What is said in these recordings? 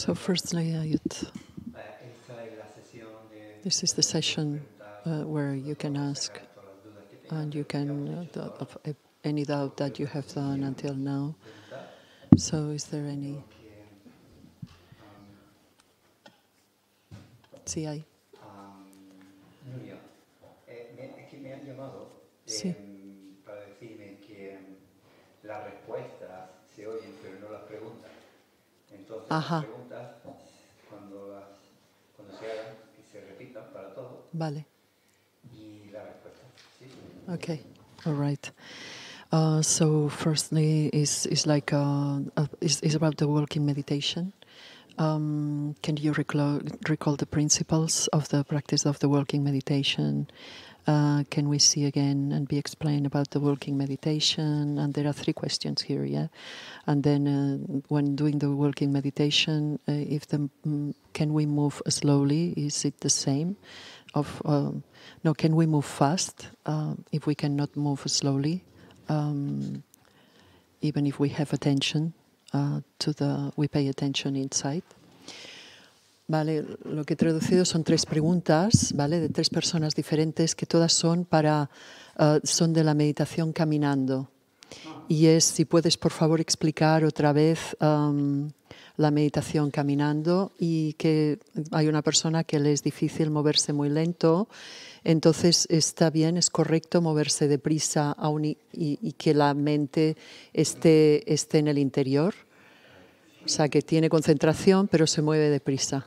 So firstly, this is the session where you can ask and you can of any doubt that you have done until now. So is there any? Sí, hay. Sí. Para decirme que las respuestas se oyen, pero no las preguntas. Entonces, las preguntas, cuando se hagan, que se repitan para todos. Vale. Y la respuesta, sí. Okay, all right. So firstly, is like is about the walking meditation. Can you recall the principles of the practice of the walking meditation? Can we see again and be explained about the walking meditation? And there are 3 questions here, yeah. And then when doing the walking meditation, can we move slowly? Is it the same? No, can we move fast if we cannot move slowly? Even if we have attention we pay attention inside. Vale, lo que he traducido son 3 preguntas, ¿vale? De 3 personas diferentes que todas son son de la meditación caminando. Y es si puedes por favor explicar otra vez la meditación caminando, y que hay una persona que le es difícil moverse muy lento, entonces está bien, es correcto moverse deprisa y que la mente esté en el interior, o sea que tiene concentración pero se mueve deprisa.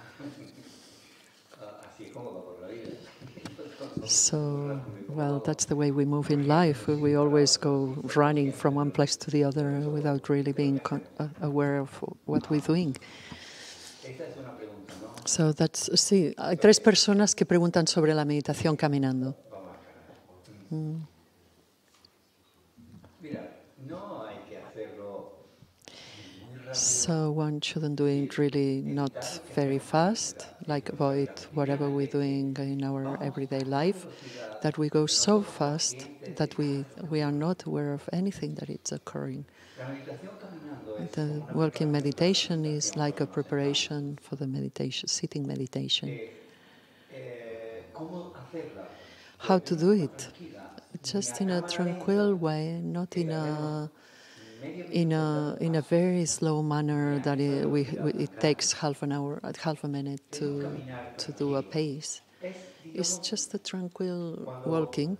So, well, that's the way we move in life. We always go running from one place to the other without really being aware of what we're doing. So that's, sí, hay 3 personas que preguntan sobre la meditación caminando. So one shouldn't do it really not very fast, like avoid whatever we're doing in our everyday life, that we go so fast that we are not aware of anything that it's occurring. The walking meditation is like a preparation for the meditation, sitting meditation. How to do it? Just in a tranquil way, not in a very slow manner that it takes half a minute to do a pace. It's just a tranquil walking,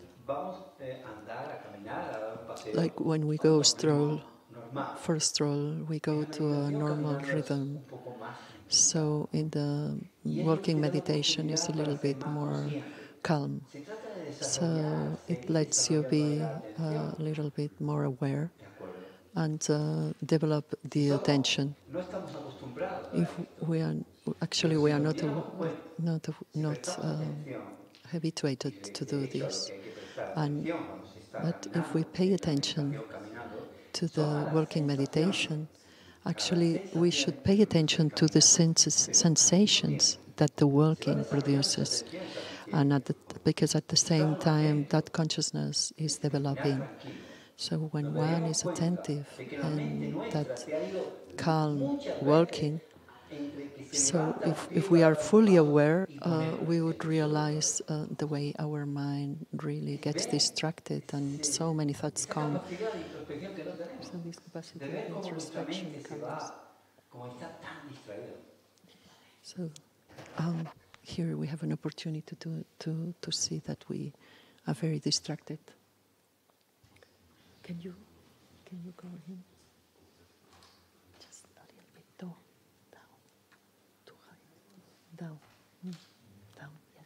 like when we go for a stroll, we go to a normal rhythm. So in the walking meditation is a little bit more calm. So it lets you be a little bit more aware and develop the attention. If we are not habituated to do this, but if we pay attention to the walking meditation, actually we should pay attention to the sensations that the walking produces, and because at the same time that consciousness is developing. So when one is attentive and that calm walking, so if we are fully aware, we would realize the way our mind really gets distracted and so many thoughts come. So this capacity of introspection comes. So here we have an opportunity to see that we are very distracted. Can you go in? Just a little bit down, too high, down, yeah.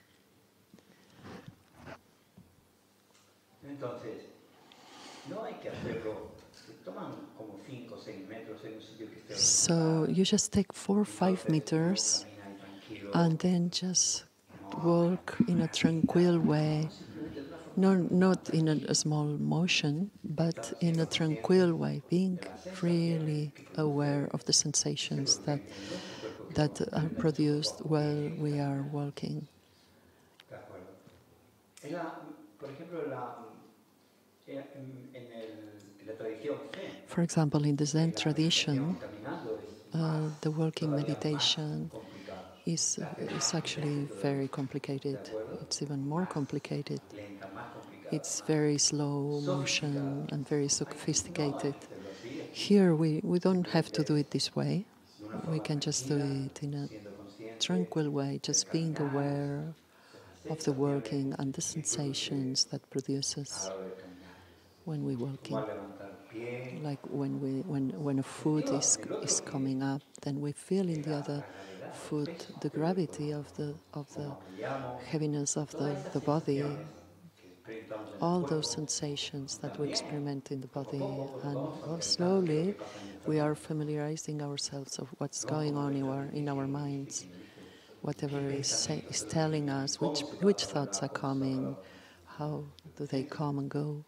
Entonces, no hay que hacerlo. Toman como 5 o 6 metros en un sitio que esté. So you just take 4 or 5 meters, and then just walk in a tranquil way. Not in a small motion, but in a tranquil way, being really aware of the sensations that are produced while we are walking. For example, in the Zen tradition, the working meditation is actually very complicated. It's even more complicated. It's very slow motion and very sophisticated. Here we don't have to do it this way. We can just do it in a tranquil way, just being aware of the working and the sensations that produces when we're working. Like when a foot is coming up, then we feel in the other foot the gravity of the heaviness of the body, all those sensations that we experiment in the body, and slowly we are familiarizing ourselves of what's going on in our minds, whatever is telling us, which thoughts are coming, how do they come and go.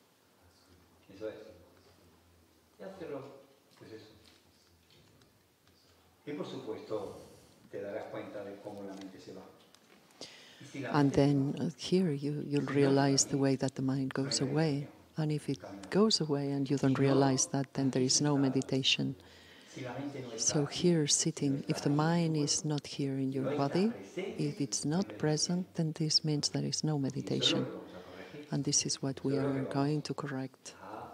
And then here you'll realize the way that the mind goes away. And if it goes away and you don't realize that, then there is no meditation. So here sitting, if the mind is not here in your body, if it's not present, then this means there is no meditation. And this is what we are going to correct.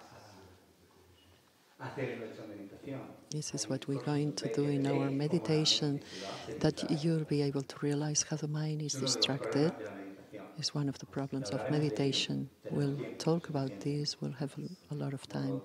This is what we're going to do in our meditation, that you'll be able to realize how the mind is distracted. Is one of the problems of meditation. We'll talk about this, we'll have a lot of time.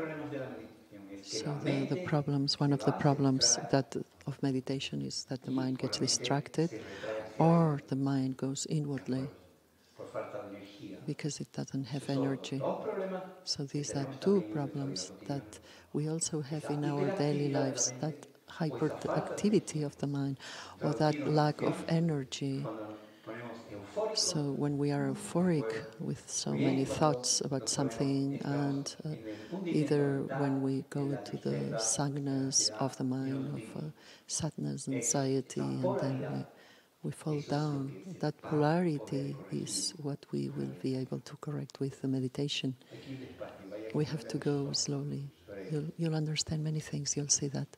So the problems, one of the problems of meditation is that the mind gets distracted or the mind goes inwardly because it doesn't have energy. So these are two problems that we also have in our daily lives, that hyperactivity of the mind or that lack of energy. So when we are euphoric with so many thoughts about something, and either when we go to the sangas of the mind, of sadness, anxiety, and then we fall down, that polarity is what we will be able to correct with the meditation. We have to go slowly. You'll understand many things, you'll see that.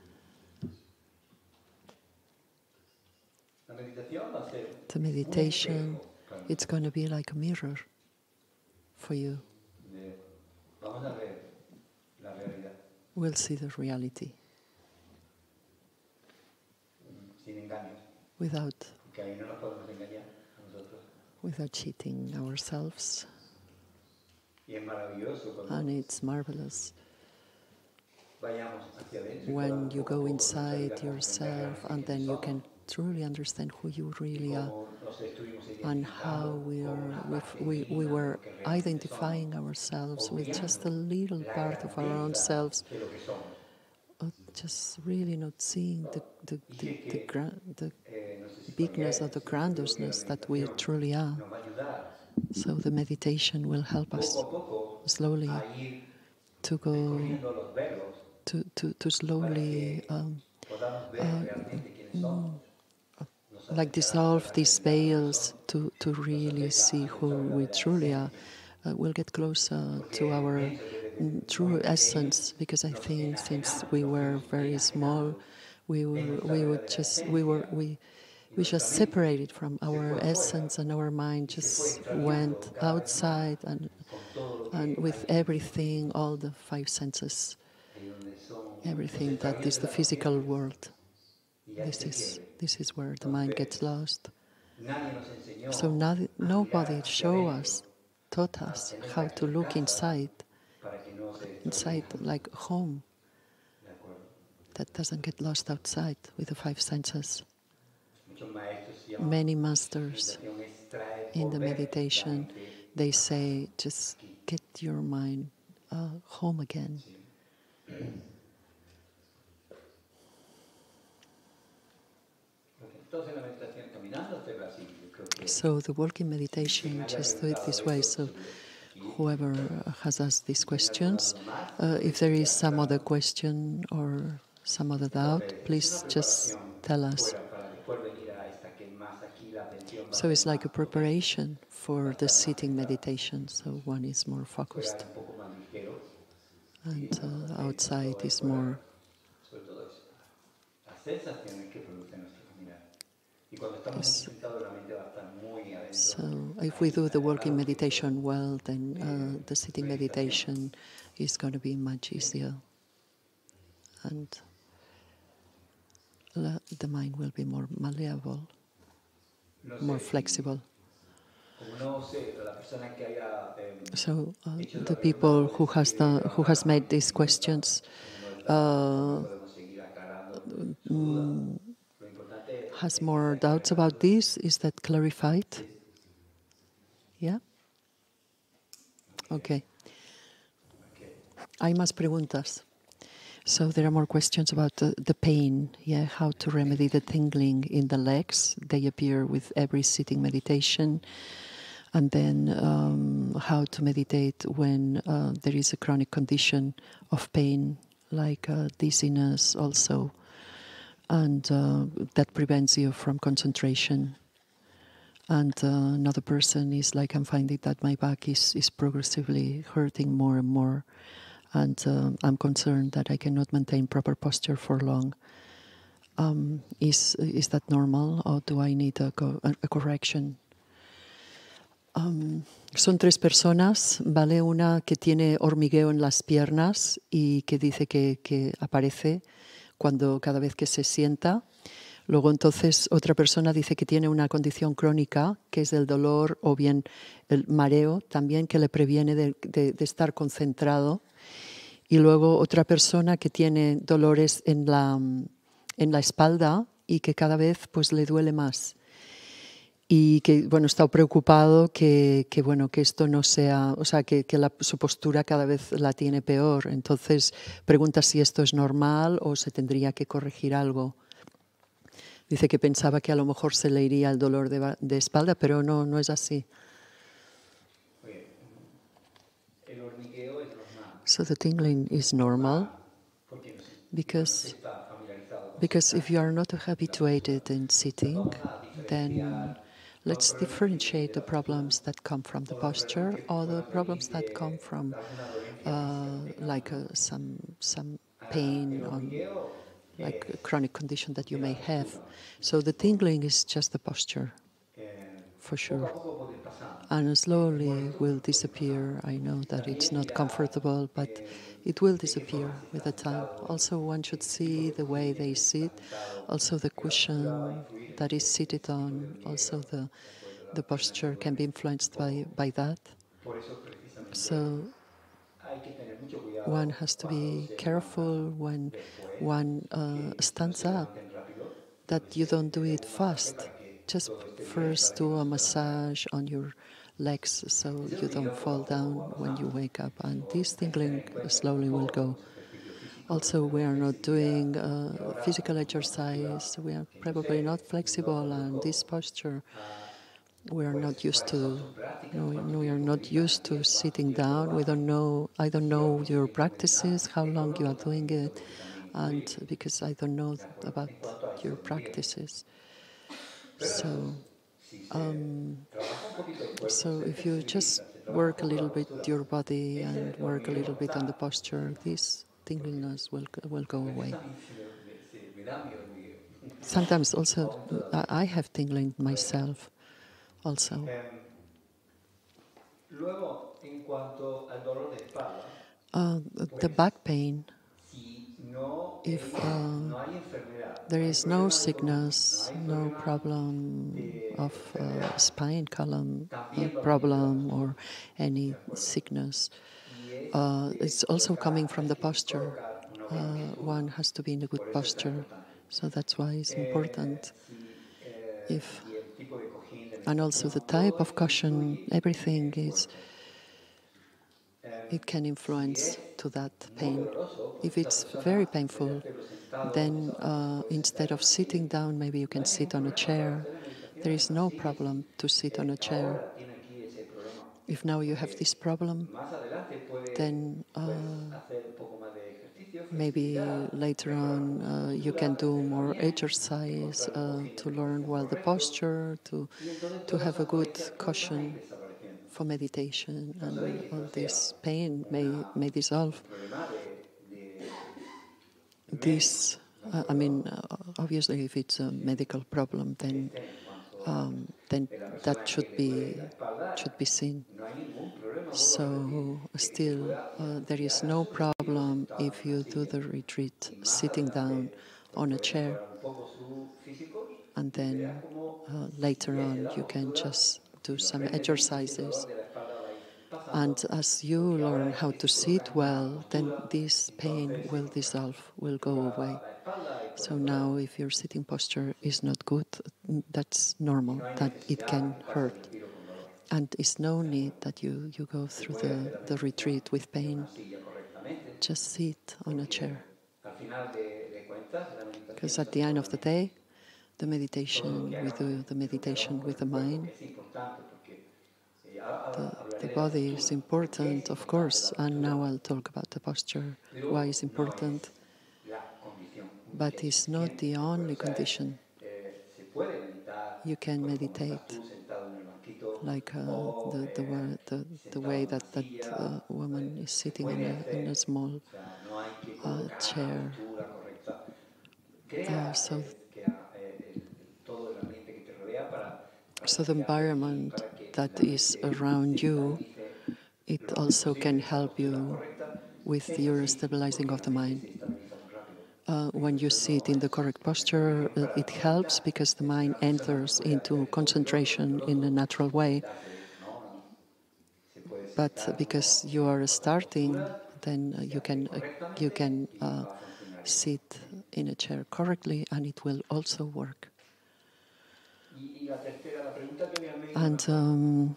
The meditation, it's going to be like a mirror for you. We'll see the reality without cheating ourselves. And it's marvelous when you go inside yourself and then you can truly understand who you really are and how we were identifying ourselves with just a little part of our own selves, just really not seeing the bigness or the grandiousness that we truly are. So the meditation will help us slowly to go to slowly like dissolve these veils to really see who we truly are. We'll get closer to our true essence, because I think since we were very small, we just separated from our essence, and our mind just went outside and with everything, all the five senses, everything that is the physical world. This is where the mind gets lost. So nobody taught us how to look inside like home, that doesn't get lost outside with the five senses. Many masters in the meditation, they say, just get your mind home again. So the working meditation, just do it this way. So whoever has asked these questions, if there is some other question or some other doubt, please just tell us. So it's like a preparation for the sitting meditation, so one is more focused and outside is more Yes. So if we do the walking meditation well, then the sitting meditation is going to be much easier. And the mind will be more malleable, more flexible. So the people who has made these questions has more doubts about this. Is that clarified? Yeah? Okay. Hay más preguntas. So there are more questions about the pain, yeah, how to remedy the tingling in the legs. They appear with every sitting meditation. And then how to meditate when there is a chronic condition of pain, like dizziness also. And that prevents you from concentration. And another person is like, I'm finding that my back is progressively hurting more and more. And I'm concerned that I cannot maintain proper posture for long. Is that normal, or do I need a correction? Son tres personas, ¿vale? Una que tiene hormigueo en las piernas y que dice que aparece cada vez que se sienta. Luego entonces otra persona dice que tiene una condición crónica, que es el dolor o bien el mareo, también que le previene de estar concentrado. Y luego otra persona que tiene dolores en la espalda y que cada vez pues le duele más. Y que bueno, está preocupado que esto no sea, o sea, que su postura cada vez la tiene peor. Entonces pregunta si esto es normal o se tendría que corregir algo. Dice que pensaba que a lo mejor se le iría el dolor de espalda, pero no es así. So the tingling is normal because if you are not habituated in sitting, then let's differentiate the problems that come from the posture or the problems that come from some pain on like a chronic condition that you may have. So the tingling is just the posture, for sure. And slowly will disappear. I know that it's not comfortable, but it will disappear with the time. Also, one should see the way they sit, also the cushion that is seated on, also the posture can be influenced by that. So one has to be careful when one stands up, that you don't do it fast. Just first do a massage on your legs so you don't fall down when you wake up, and this tingling slowly will go. Also, we are not doing physical exercise, we are probably not flexible, and this posture we are not used to. No, we are not used to sitting down. I don't know your practices, how long you are doing it, and because I don't know about your practices. So if you just work a little bit your body and work a little bit on the posture, this tinglingness will go away. Sometimes also I have tingling myself also. The back pain, if there is no sickness, no problem of spine column problem or any sickness, it's also coming from the posture. One has to be in a good posture, so that's why it's important. And also the type of cushion, everything it can influence to that pain. If it's very painful, then instead of sitting down, maybe you can sit on a chair. There is no problem to sit on a chair. If now you have this problem, then maybe later on you can do more exercise to learn well the posture, to have a good cushion for meditation, and all this pain may dissolve. This I mean, obviously, if it's a medical problem, then that should be seen. So still, there is no problem if you do the retreat sitting down on a chair, and then later on you can just do some exercises. And as you learn how to sit well, then this pain will dissolve, will go away. So now if your sitting posture is not good, that's normal, that it can hurt. And it's no need that you go through the retreat with pain. Just sit on a chair. Because at the end of the day, the meditation, we do the meditation with the mind. The body is important, of course, and now I'll talk about the posture, why it's important. But it's not the only condition. You can meditate like the way that woman is sitting in a small chair. So the environment that is around you, it also can help you with your stabilizing of the mind. When you sit in the correct posture, it helps because the mind enters into concentration in a natural way. But because you are starting, then you can sit in a chair correctly, and it will also work. And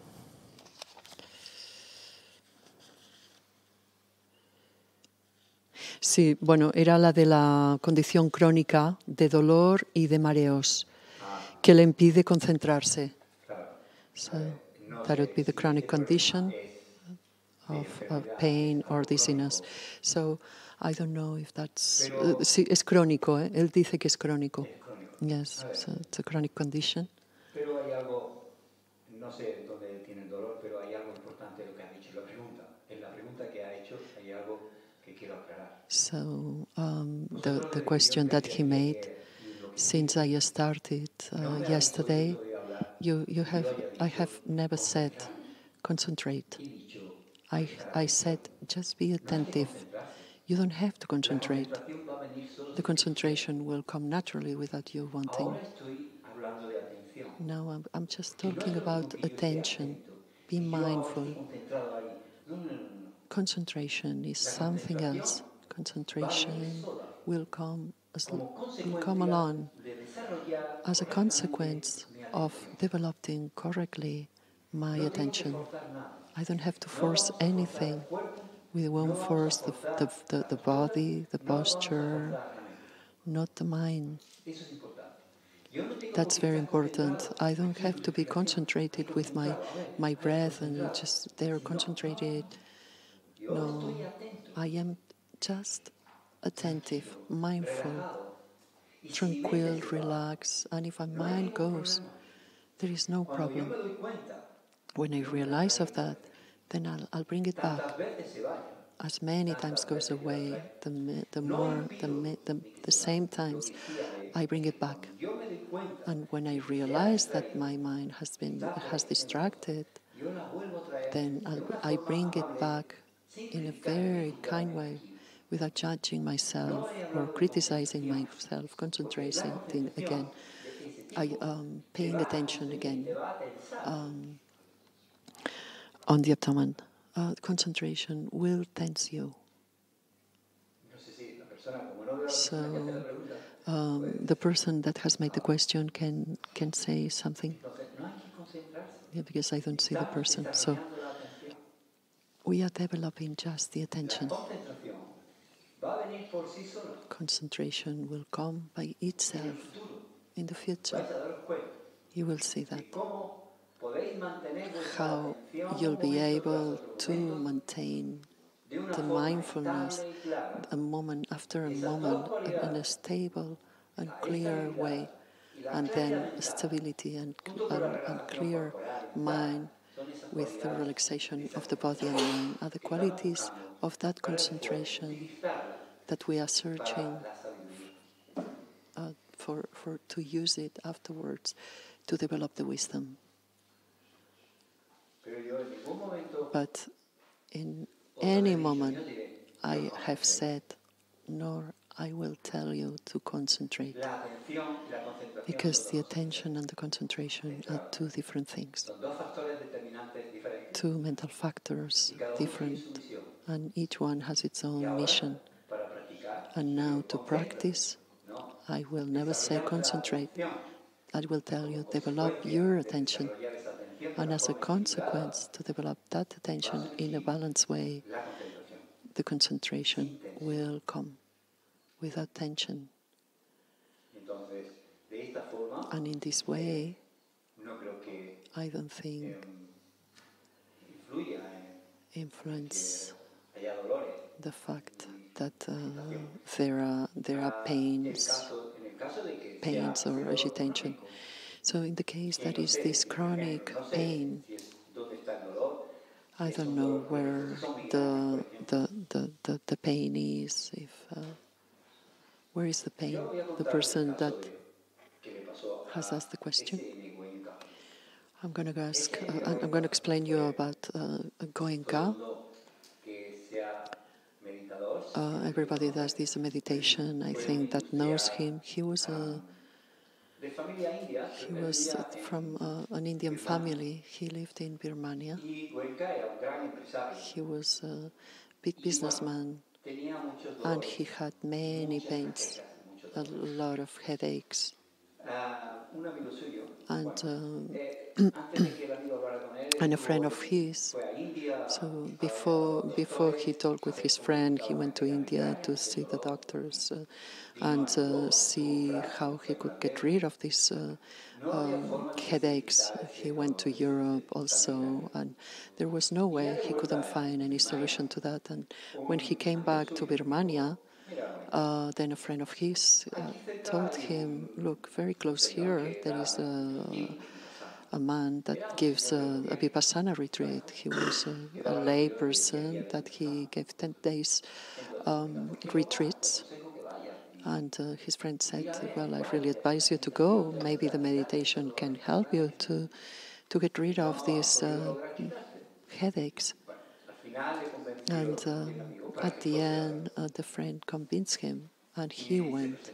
sí, bueno, era la de la condición crónica de dolor y de mareos que le impide concentrarse. So that would be the chronic condition of pain or dizziness. So I don't know if that's... sí, es crónico, ¿eh? Él dice que es crónico. Yes, so it's a chronic condition. Pero hay algo, no sé dónde tiene el dolor, pero hay algo importante de lo que ha dicho la pregunta. En la pregunta que ha hecho hay algo que quiero aclarar. So the question that he made, since I started yesterday, I have never said concentrate. I said just be attentive. You don't have to concentrate. The concentration will come naturally without you wanting. Now I'm just talking about attention. Be mindful. Concentration is something else. Concentration will come along as a consequence of developing correctly my attention. I don't have to force anything. We won't force the body, the posture, not the mind. That's very important. I don't have to be concentrated with my breath and just there concentrated. No, I am just attentive, mindful, tranquil, relaxed, and if my mind goes, there is no problem. When I realize of that, then I'll bring it back. As many times goes away, the same times I bring it back. And when I realize that my mind has distracted, then I bring it back in a very kind way, without judging myself or criticizing myself, concentrating again, paying attention again on the abdomen. Concentration will tense you. So the person that has made the question can say something. Yeah, because I don't see the person. So we are developing just the attention. Concentration will come by itself in the future. You will see that. How you'll be able to maintain the mindfulness a moment after a moment in a stable and clear way, and then stability and clear mind with the relaxation of the body and mind are the qualities of that concentration that we are searching to use it afterwards to develop the wisdom. But in any moment I have said, nor I will tell you to concentrate, because the attention and the concentration are two different things, two mental factors, different, and each one has its own mission. And now to practice, I will never say concentrate. I will tell you, develop your attention. And as a consequence, to develop that attention in a balanced way, the concentration will come without tension. And in this way, I don't think influence the fact that there are pains or agitation. So in the case that is this chronic pain, I don't know where the pain is. Where is the pain? The person that has asked the question. I'm going to ask. I'm going to explain you about Goenka. Everybody does this meditation. I think that knows him. He was from an Indian family. He lived in Birmania. He was a big businessman, and he had many pains, a lot of headaches. And a friend of his, so before he talked with his friend, he went to India to see the doctors and see how he could get rid of these headaches. He went to Europe also, and there was no way, he couldn't find any solution to that. And when he came back to Birmania, then a friend of his told him, look, very close here, there is a man that gives a Vipassana retreat. He was a lay person that he gave 10 days retreats. And his friend said, well, I really advise you to go. Maybe the meditation can help you to get rid of these headaches. And at the end, the friend convinced him, and he went.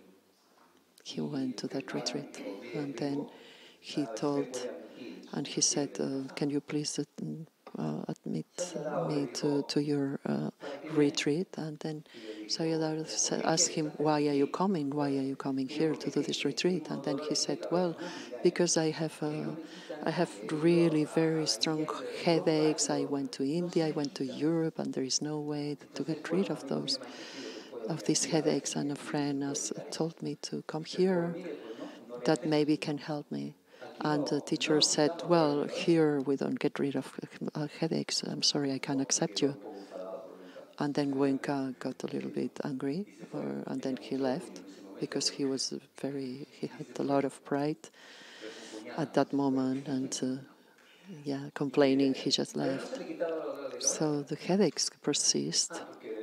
He went to that retreat. And then he told, and he said, can you please admit me to your retreat? And then Sayadaw asked him, why are you coming? Why are you coming here to do this retreat? And then he said, well, because I have really very strong headaches. I went to India, I went to Europe, and there is no way to get rid of these headaches. And a friend has told me to come here, that maybe can help me. And the teacher said, well, here we don't get rid of headaches. I'm sorry, I can't accept you. And then Goenka got a little bit angry, and then he left, because he had a lot of pride at that moment, and complaining, he just left. So the headaches persist.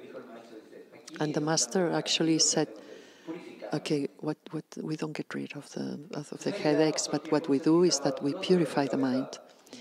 And the master actually said, okay, what we don't get rid of the headaches, but what we do is that we purify the mind.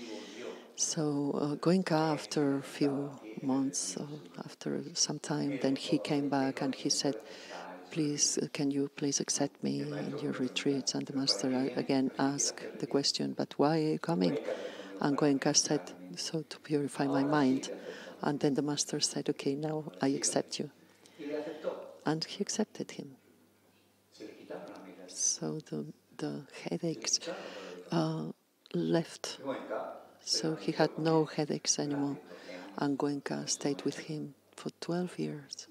So Goenka, after a few months, after some time, then he came back and he said, please, can you please accept me in your retreats? And the master again asked the question, but why are you coming? And Goenka said, so to purify my mind. And then the master said, okay, now I accept you. And he accepted him. So the headaches left. So he had no headaches anymore. And Goenka stayed with him for 12 years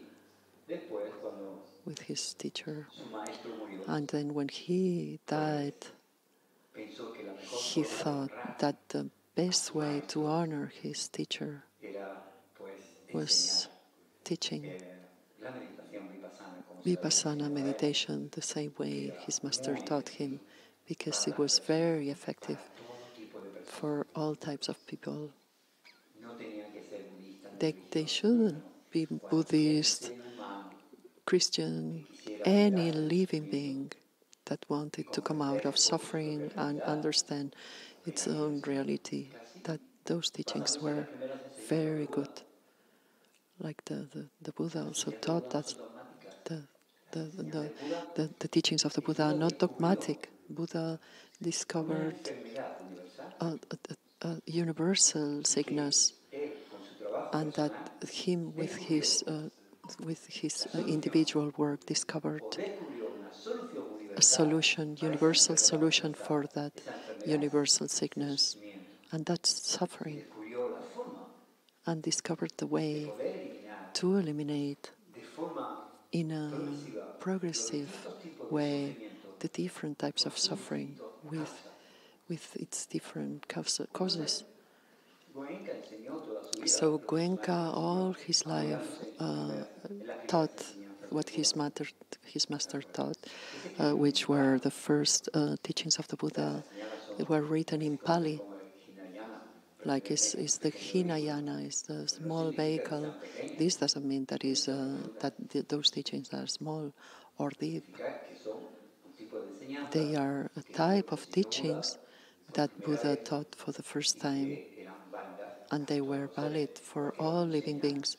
with his teacher. And then when he died, he thought that the best way to honor his teacher was teaching Vipassana meditation the same way his master taught him, because it was very effective for all types of people. They shouldn't be Buddhist, Christian, any living being that wanted to come out of suffering and understand its own reality, that those teachings were very good. Like the Buddha also taught that the teachings of the Buddha are not dogmatic. Buddha discovered a universal sickness, and that him with his individual work discovered a solution, universal solution for that universal sickness, and that's suffering, and discovered the way to eliminate in a progressive way the different types of suffering with its different causes. So Goenka all his life taught what his master taught, which were the first teachings of the Buddha. They were written in Pali, like is the Hinayana, is the small vehicle. This doesn't mean that those teachings are small or deep. They are a type of teachings that Buddha taught for the first time, and they were valid for all living beings.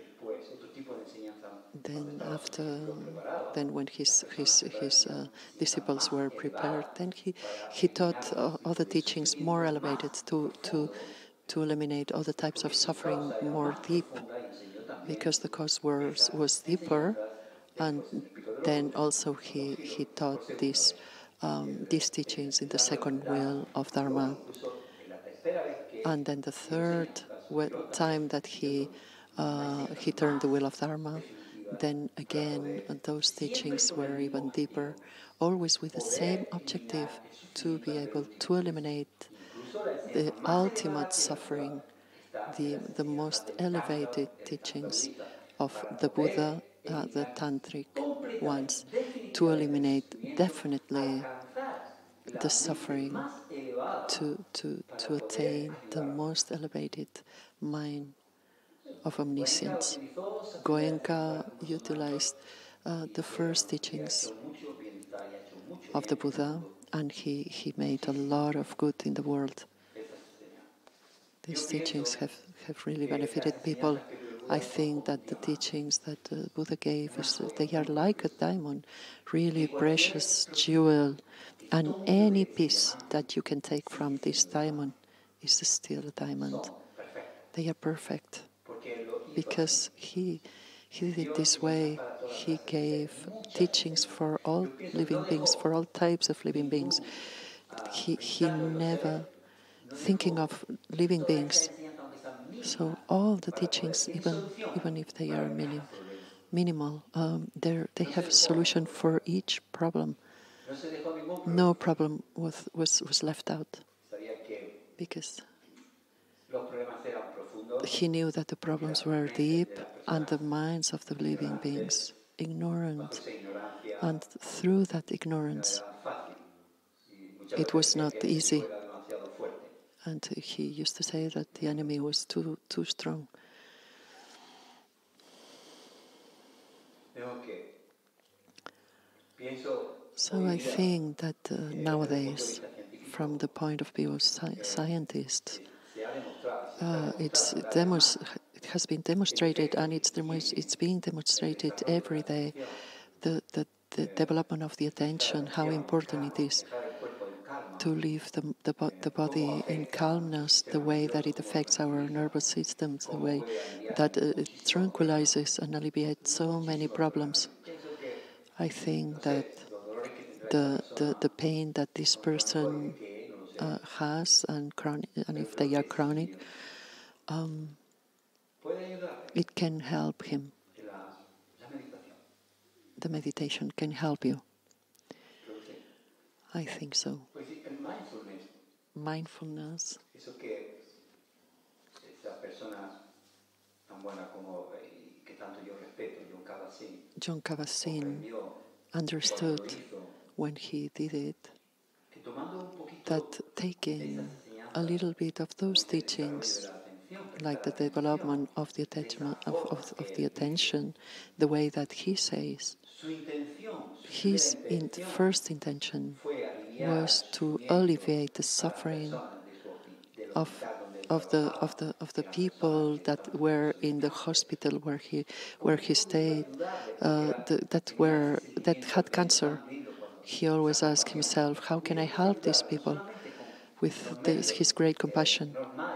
Then when his disciples were prepared, then he taught other teachings more elevated to eliminate other types of suffering more deep, because the cause was deeper, and then also he taught these teachings in the second wheel of Dharma. And then the third time that he turned the wheel of Dharma, then again those teachings were even deeper, always with the same objective, to be able to eliminate the ultimate suffering, the most elevated teachings of the Buddha, the tantric ones, to eliminate definitely the suffering, to attain the most elevated mind of omniscience. Goenka utilized the first teachings of the Buddha, and he made a lot of good in the world. These teachings have really benefited people. I think that the teachings that the Buddha gave, they are like a diamond, really precious jewel, and any piece that you can take from this diamond is still a diamond. They are perfect, because he did it this way. He gave teachings for all living beings, for all types of living beings. He never thinking of living beings. So all the teachings, even if they are minimal, they have a solution for each problem. No problem was left out, because he knew that the problems were deep, and the minds of the living beings ignorant, and through that ignorance it was not easy. And he used to say that the enemy was too strong. So I think that nowadays, from the point of view of scientists, it has been demonstrated, and it's being demonstrated every day, the development of the attention, how important it is to leave the body in calmness, the way that it affects our nervous systems, the way that it tranquilizes and alleviates so many problems. I think that the pain that this person has, and if they are chronic, it can help him. The meditation can help you. I think so. Mindfulness. John Kabat-Zinn understood when he did it that taking a little bit of those teachings, like the development of the attachment of the attention, the way that he says, his first intention was to alleviate the suffering of the people that were in the hospital where he stayed, that had cancer. He always asked himself, "How can I help these people?" With his great compassion.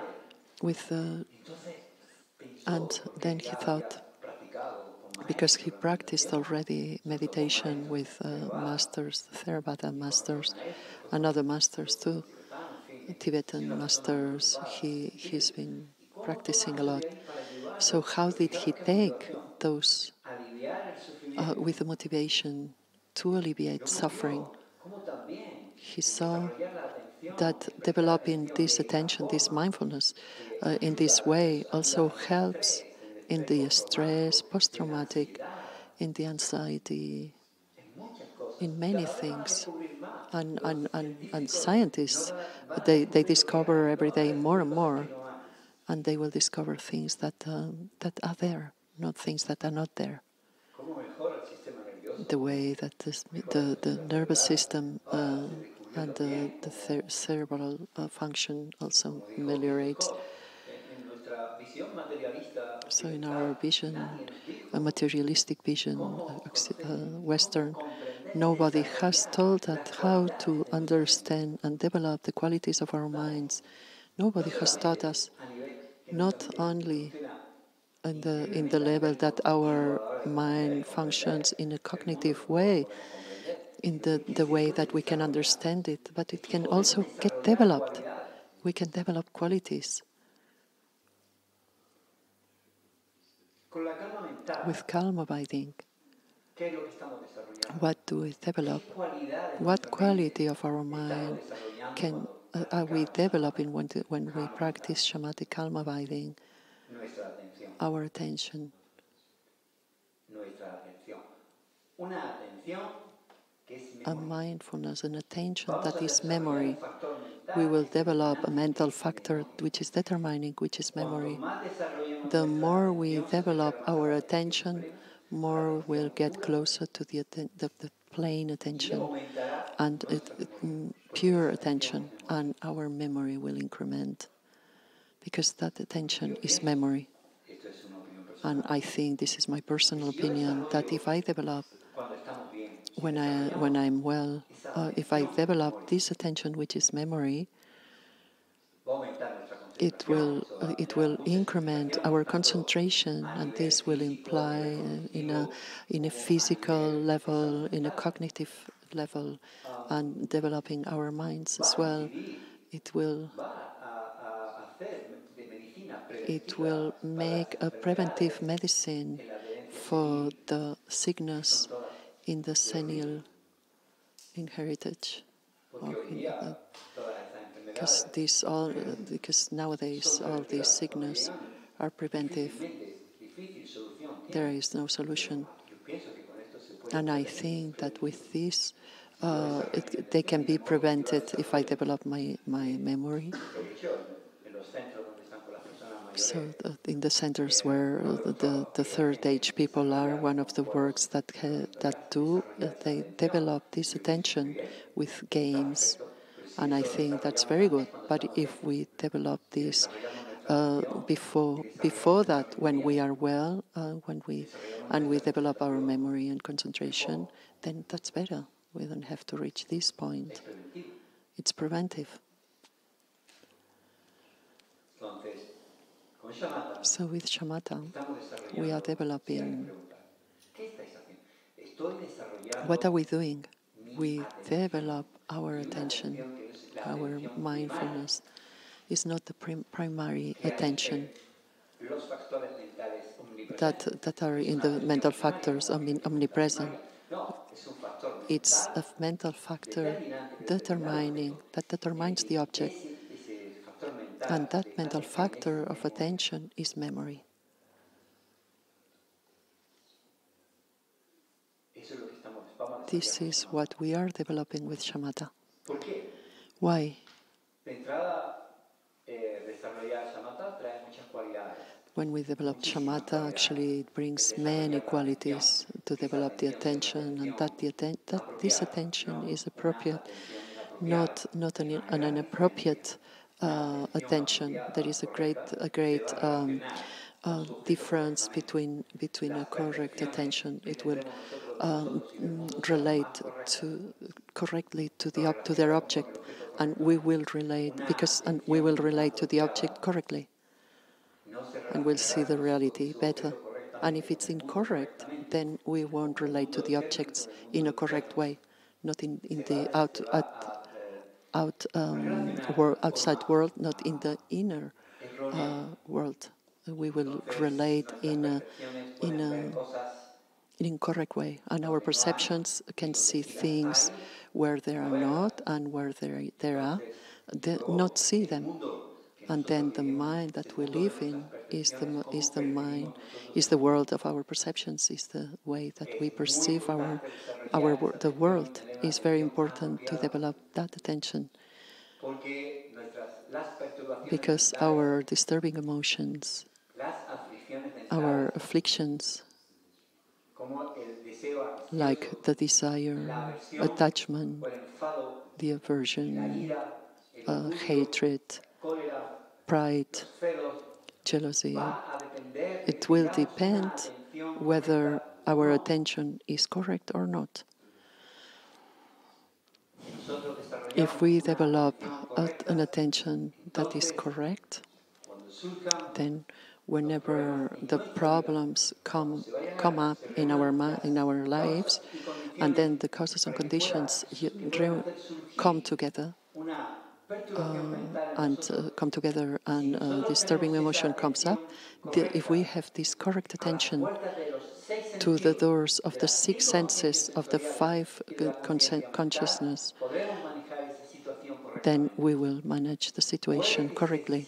And then he thought, because he practiced already meditation with masters, Theravada masters, and other masters too, Tibetan masters, he's been practicing a lot. So how did he take those with the motivation to alleviate suffering? He saw that developing this attention, this mindfulness in this way also helps in the stress, post-traumatic, in the anxiety, in many things. And scientists, they discover every day more and more, and they will discover things that are there, not things that are not there. The way that the nervous system and the cerebral function also ameliorates. So in our vision, a materialistic vision, Western, nobody has told us how to understand and develop the qualities of our minds. Nobody has taught us, not only in the level that our mind functions in a cognitive way, in the way that we can understand it, but it can also get developed. We can develop qualities. With calm abiding, what do we develop? What quality of our mind are we developing when we practice shamatha calm abiding? Our attention. A mindfulness, an attention that is memory. We will develop a mental factor which is determining, which is memory. The more we develop our attention, more we'll get closer to the plain attention and pure attention, and our memory will increment, because that attention is memory. And I think this is my personal opinion, that if I develop, when I'm well, if I develop this attention, which is memory, it will increment our concentration, and this will imply in a physical level, in a cognitive level, and developing our minds as well. It will make a preventive medicine for the sickness in the senile inheritance. Because nowadays all these sickness are preventive. There is no solution. And I think that with this, they can be prevented if I develop my memory. So in the centers where the third age people are, one of the works that do, they develop this attention with games. And I think that's very good. But if we develop this before that, when we are well, when we develop our memory and concentration, then that's better. We don't have to reach this point. It's preventive. So with shamatha, we are developing. What are we doing? We develop our attention, our mindfulness. Is not the primary attention that are in the mental factors omnipresent. It's a mental factor that determines the object. And that mental factor of attention is memory. This is what we are developing with shamatha. Why? When we develop shamatha, actually it brings many qualities. to develop the attention, and that this attention is appropriate, not an inappropriate attention. There is a great difference between a correct attention. It will relate correctly to their object, and we will relate to the object correctly, and we'll see the reality better. And if it's incorrect, then we won't relate to the objects in a correct way, not in the outside world, not in the inner world. We will relate in an incorrect way, and our perceptions can see things where they are not, and where they are, not see them. And then the mind that we live in is the world of our perceptions, is the way that we perceive the world. It's very important to develop that attention, because our disturbing emotions, our afflictions, like the desire, attachment, the aversion, hatred, pride, jealousy, it will depend whether our attention is correct or not. If we develop an attention that is correct, then whenever the problems come up in our lives, and then the causes and conditions come together, and disturbing emotion comes up, if we have this correct attention to the doors of the 6 senses of the 5 consciousness, then we will manage the situation correctly.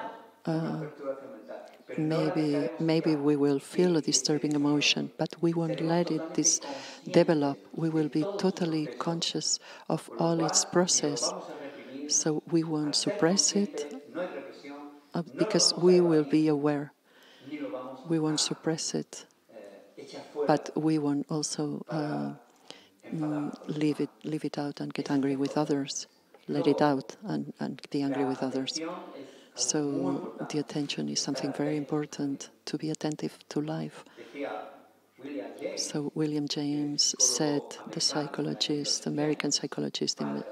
Maybe we will feel a disturbing emotion, but we won't let it develop. We will be totally conscious of all its process, so we won't suppress it, because we will be aware. We won't suppress it, but we won't also leave it out and get angry with others. Let it out and be angry with others. So the attention is something very important, to be attentive to life. So William James said, the psychologist, American psychologist in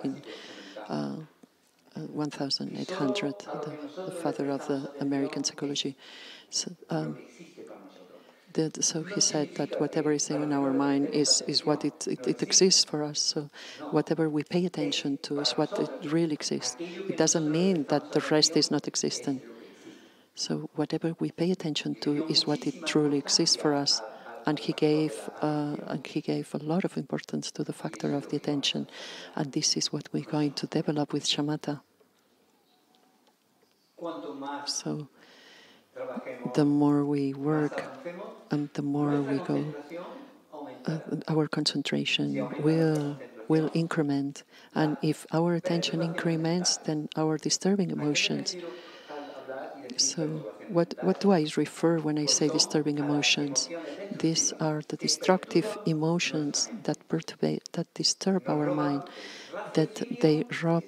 1800, the father of the American psychology. So he said that whatever is in our mind is what it exists for us. So whatever we pay attention to is what it really exists. It doesn't mean that the rest is not existent. So whatever we pay attention to is what it truly exists for us. And he gave a lot of importance to the factor of the attention. And this is what we're going to develop with shamatha. So the more we work and the more we go, our concentration will increment. And if our attention increments, then our disturbing emotions. So what do I refer when I say disturbing emotions? These are the destructive emotions that perturbate, that disturb our mind, that they rob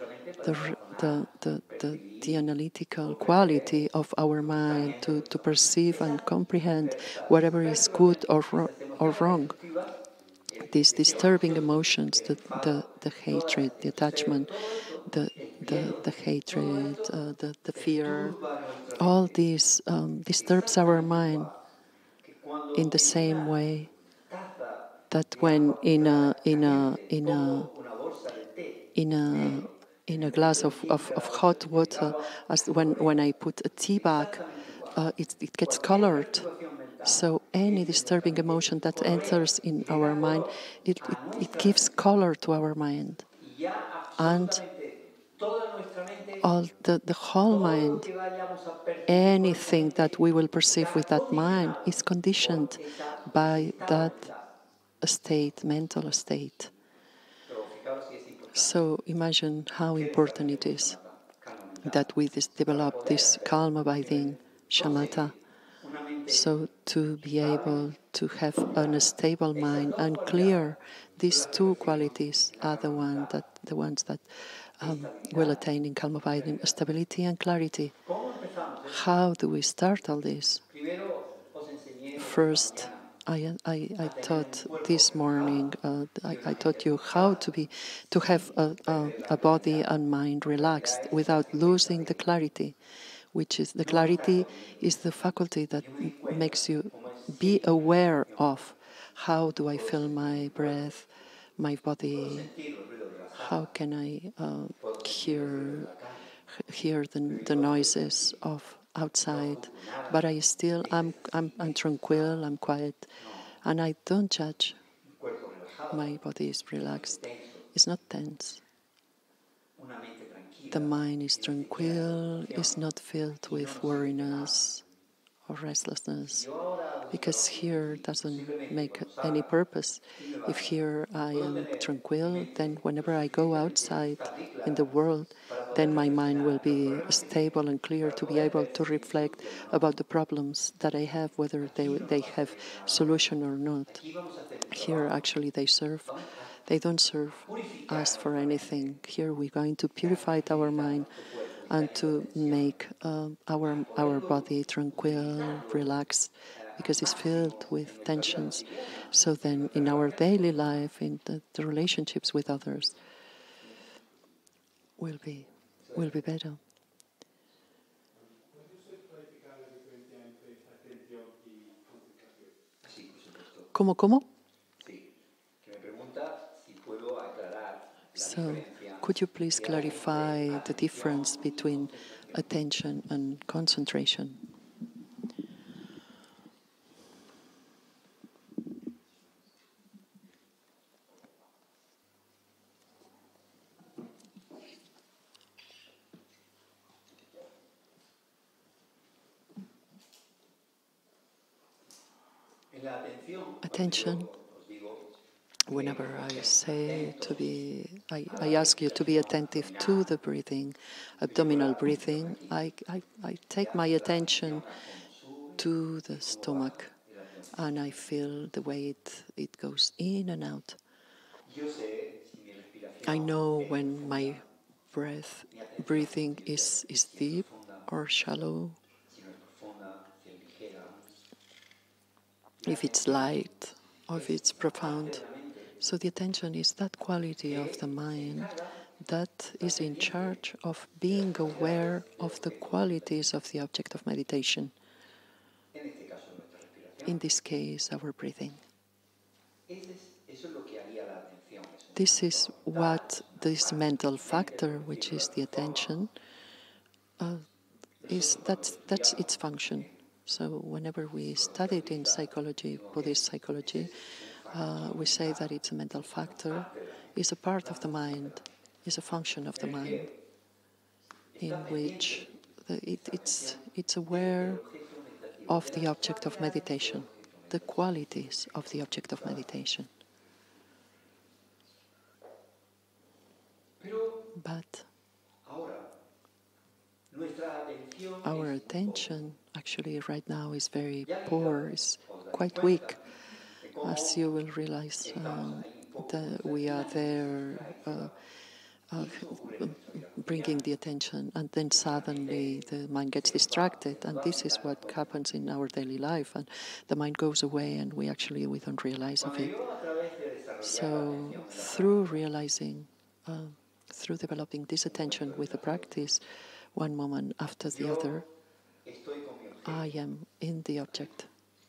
the analytical quality of our mind to perceive and comprehend whatever is good or wrong. These disturbing emotions, the hatred, the attachment, the hatred, the fear, all these disturbs our mind in the same way that when in a glass of hot water, as when I put a tea bag, it gets colored. So any disturbing emotion that enters in our mind, it gives color to our mind. And all the whole mind, anything that we will perceive with that mind is conditioned by that state, mental state. So imagine how important it is that we develop this calm abiding shamatha, so to be able to have a stable mind and clear. These two qualities are the ones that will attain in calm abiding: stability and clarity. How do we start all this? First, I taught this morning. I taught you how to have a body and mind relaxed without losing the clarity, which is the clarity is the faculty that makes you be aware of how do I feel my breath, my body. How can I hear the noises of outside, but I'm tranquil, I'm quiet, and I don't judge. My body is relaxed. It's not tense. The mind is tranquil, is not filled with worriness or restlessness, because here doesn't make any purpose. If here I am tranquil, then whenever I go outside in the world, then my mind will be stable and clear to be able to reflect about the problems that I have, whether they have solution or not. Here actually they don't serve us for anything. Here we're going to purify our mind and to make our body tranquil, relaxed, because it's filled with tensions. So then in our daily life, in the relationships with others, will be better. ¿Cómo? So, could you please clarify the difference between attention and concentration? Attention. Whenever I say I ask you to be attentive to the breathing, abdominal breathing, I take my attention to the stomach and I feel the way it goes in and out. I know when my breathing is deep or shallow, if it's light or if it's profound. So the attention is that quality of the mind that is in charge of being aware of the qualities of the object of meditation. In this case, our breathing. This is what this mental factor, which is the attention, that's its function. So whenever we study it in psychology, Buddhist psychology, we say that it's a mental factor, is a part of the mind, is a function of the mind, in which it's aware of the object of meditation, the qualities of the object of meditation. But our attention actually right now is very poor, is quite weak. As you will realize, we are there bringing the attention, and then suddenly the mind gets distracted, and this is what happens in our daily life, and the mind goes away and we don't realize of it. So through realizing, through developing this attention with the practice, one moment after the other, I am in the object.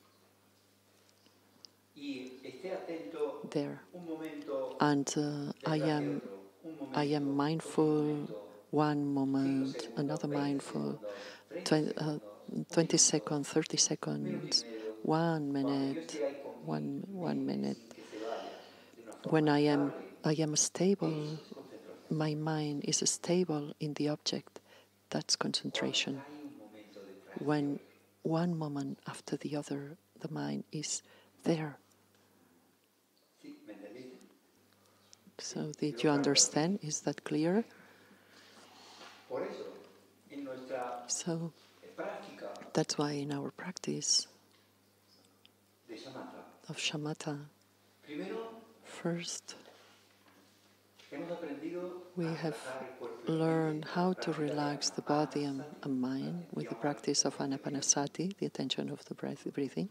There. And I am mindful one moment, another mindful, 20 seconds, 30 seconds, 1 minute, one minute. When I am stable, my mind is stable in the object. That's concentration. When one moment after the other, the mind is there. So did you understand? Is that clear? So that's why in our practice of shamatha. First, we have learned how to relax the body and mind with the practice of anapanasati, the attention of the breathing.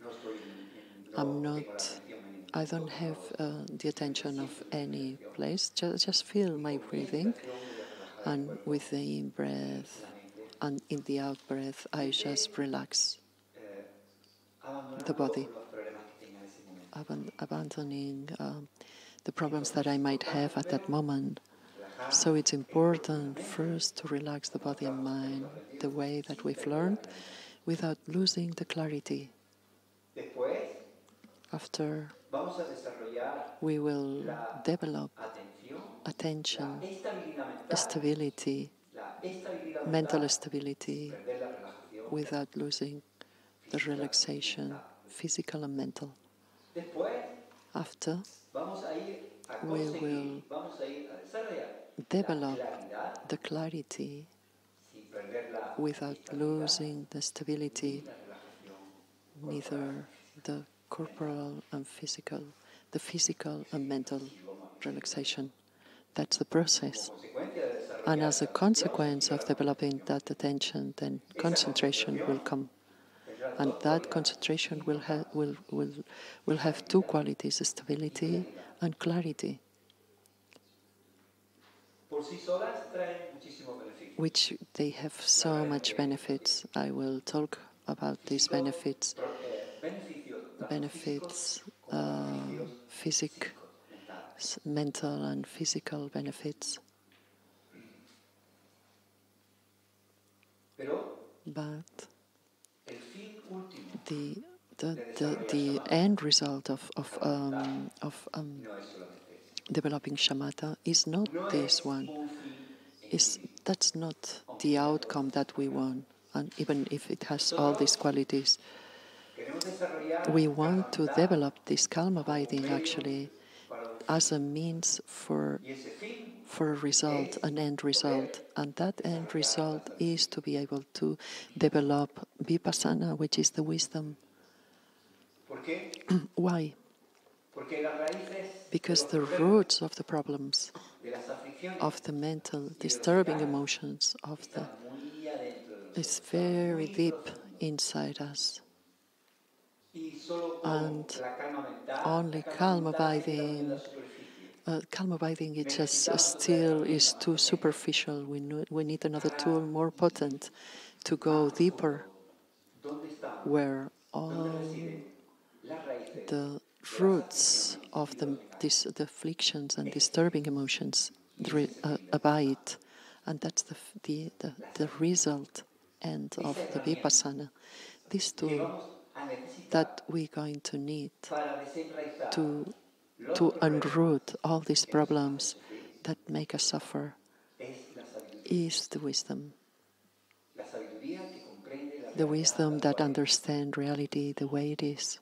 I don't have the attention of any place, just feel my breathing, and with the in-breath and in the out-breath, I just relax the body, abandoning the problems that I might have at that moment. So it's important first to relax the body and mind the way that we've learned without losing the clarity. After, we will develop attention, stability, mental stability, without losing the relaxation, physical and mental. After, we will develop the clarity without losing the stability, neither the corporal and physical, the physical and mental relaxation. That's the process. And as a consequence of developing that attention, then concentration will come. And that concentration will have two qualities, stability and clarity, which they have so much benefits. I will talk about these benefits, mental and physical benefits. But the end result of developing shamatha is not this one. That's not the outcome that we want, and even if it has all these qualities, we want to develop this calm abiding actually as a means for a result, an end result, and that end result is to be able to develop Vipassana, which is the wisdom. Why? Because the roots of the problems, of the mental disturbing emotions, is very deep inside us. And only calm abiding, it just still is too superficial. We need another tool more potent to go deeper, where all the roots of the afflictions and disturbing emotions abide, and that's the result end of the Vipassana. This tool that we're going to need to unroot all these problems that make us suffer is the wisdom. The wisdom that understands reality the way it is.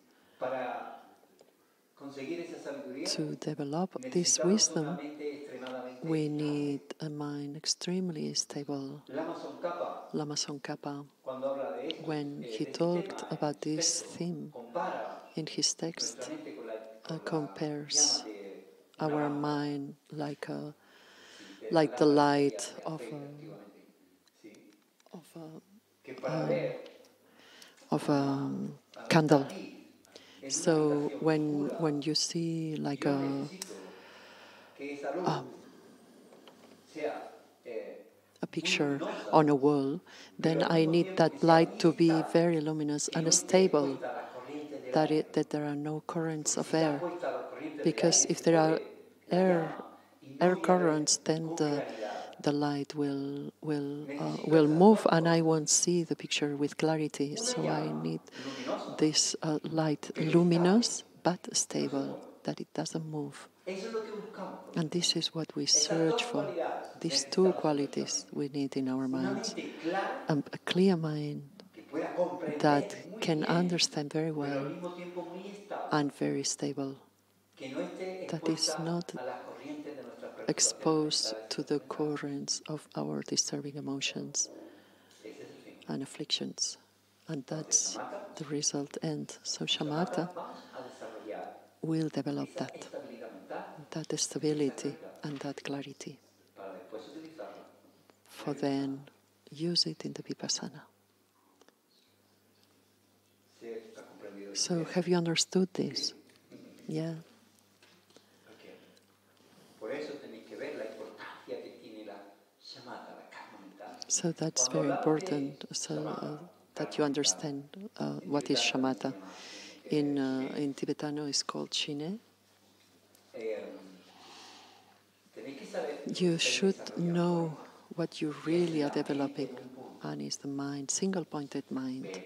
To develop this wisdom, we need a mind extremely stable. Lama Tsongkhapa, when he talked about this theme in his text, compares our mind like the light of a candle. So when you see like a picture on a wall, then I need that light to be very luminous and stable, that there are no currents of air. Because if there are air currents, then the light will move, and I won't see the picture with clarity. So I need this light luminous but stable, that it doesn't move. And this is what we search for. These two qualities we need in our minds. A clear mind that can understand very well and very stable, that is not exposed to the currents of our disturbing emotions and afflictions. And that's the result end. So shamatha, will develop that stability and that clarity, for then use it in the Vipassana. So have you understood this? Yeah. So that's very important, that you understand what is shamatha. In Tibetan it's called shine. You should know what you really are developing, and is the mind, single-pointed mind.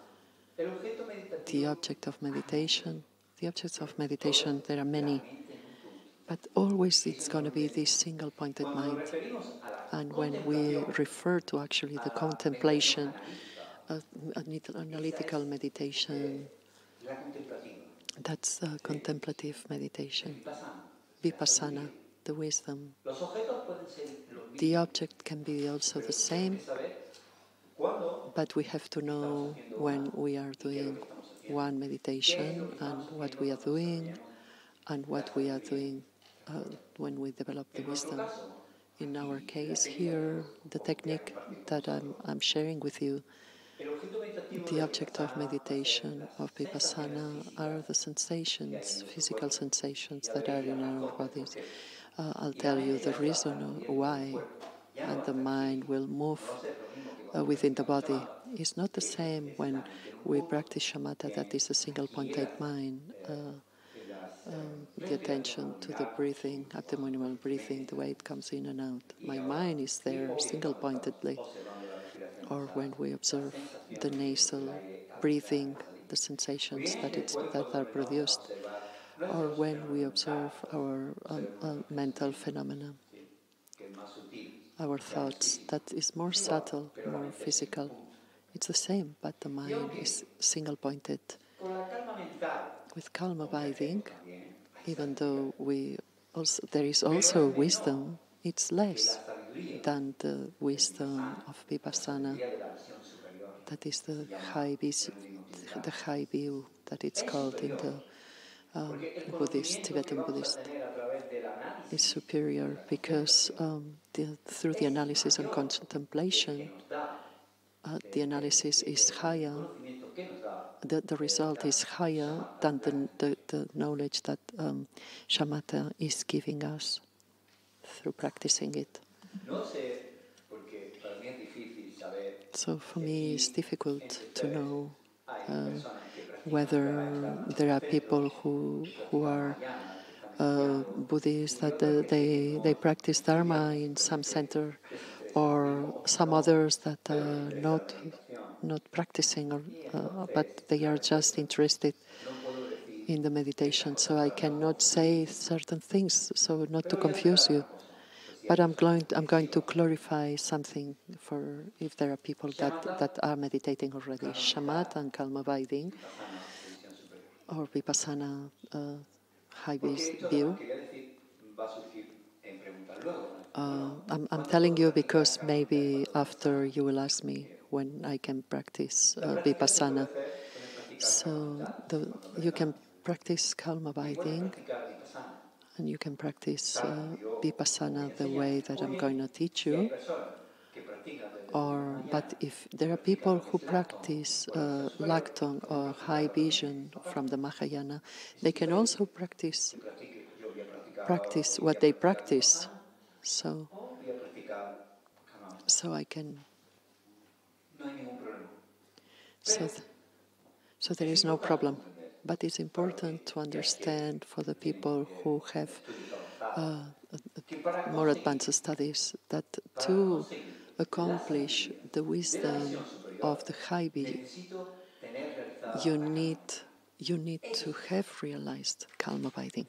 The object of meditation. The objects of meditation, there are many, but always it's going to be this single-pointed mind. And when we refer to actually the contemplation, analytical meditation, that's contemplative meditation. Vipassana, the wisdom. The object can be also the same, but we have to know when we are doing one meditation and what we are doing, and what we are doing when we develop the wisdom. In our case here, the technique that I'm sharing with you, the object of meditation, of Vipassana, are the sensations, physical sensations that are in our bodies. I'll tell you the reason why, and the mind will move within the body. It's not the same when we practice shamatha, that is a single-pointed mind, the attention to the breathing, abdominal breathing, the way it comes in and out. My mind is there single-pointedly. Or when we observe the nasal breathing, the sensations that are produced, or when we observe our mental phenomena, our thoughts, that is more subtle, more physical. It's the same, but the mind is single-pointed. With calm abiding, even though there is also wisdom, it's less than the wisdom of Vipassana. That is the high view that it's called in the Tibetan Buddhist. Is superior because through the analysis and contemplation, the analysis is higher, the result is higher than the knowledge that shamatha is giving us through practicing it. So for me it's difficult to know whether there are people who are Buddhists, that they practice Dharma in some center, or some others that are not practicing, or but they are just interested in the meditation. So I cannot say certain things, so not to confuse you. But I'm going to clarify something for if there are people that are meditating already. Shamatha and calm abiding, or Vipassana high view. I'm telling you because maybe after you will ask me when I can practice Vipassana. So you can practice calm abiding, and you can practice Vipassana the way that I'm going to teach you. But if there are people who practice Lacton or high vision from the Mahayana, they can also practice what they practice. So I can. So there is no problem. But it's important to understand for the people who have more advanced studies that to accomplish the wisdom of the high view, you need to have realized calm abiding.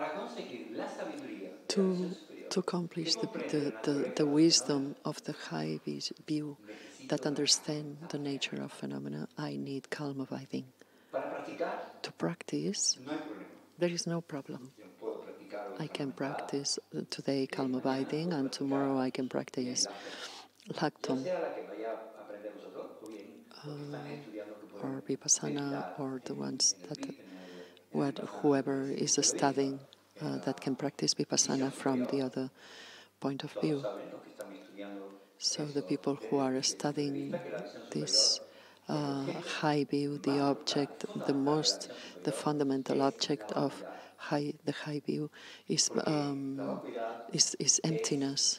To accomplish the wisdom of the high view that understand the nature of phenomena, I need calm abiding. To practice, there is no problem. I can practice today calm abiding, and tomorrow I can practice Lacton or Vipassana, or the ones that whoever is studying that can practice Vipassana from the other point of view. So the people who are studying this high view, the object, the fundamental object of the high view is emptiness.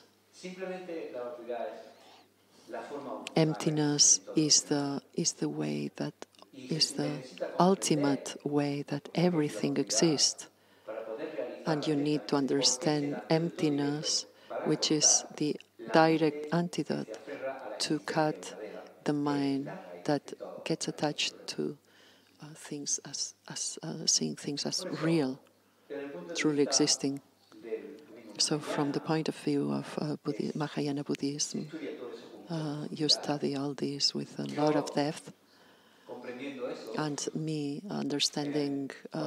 Emptiness is the way that is the ultimate way that everything exists, and you need to understand emptiness, which is the direct antidote to cut the mind that gets attached to things as seeing things as real, truly existing. So, from the point of view of Mahayana Buddhism, you study all this with a lot of depth. And me understanding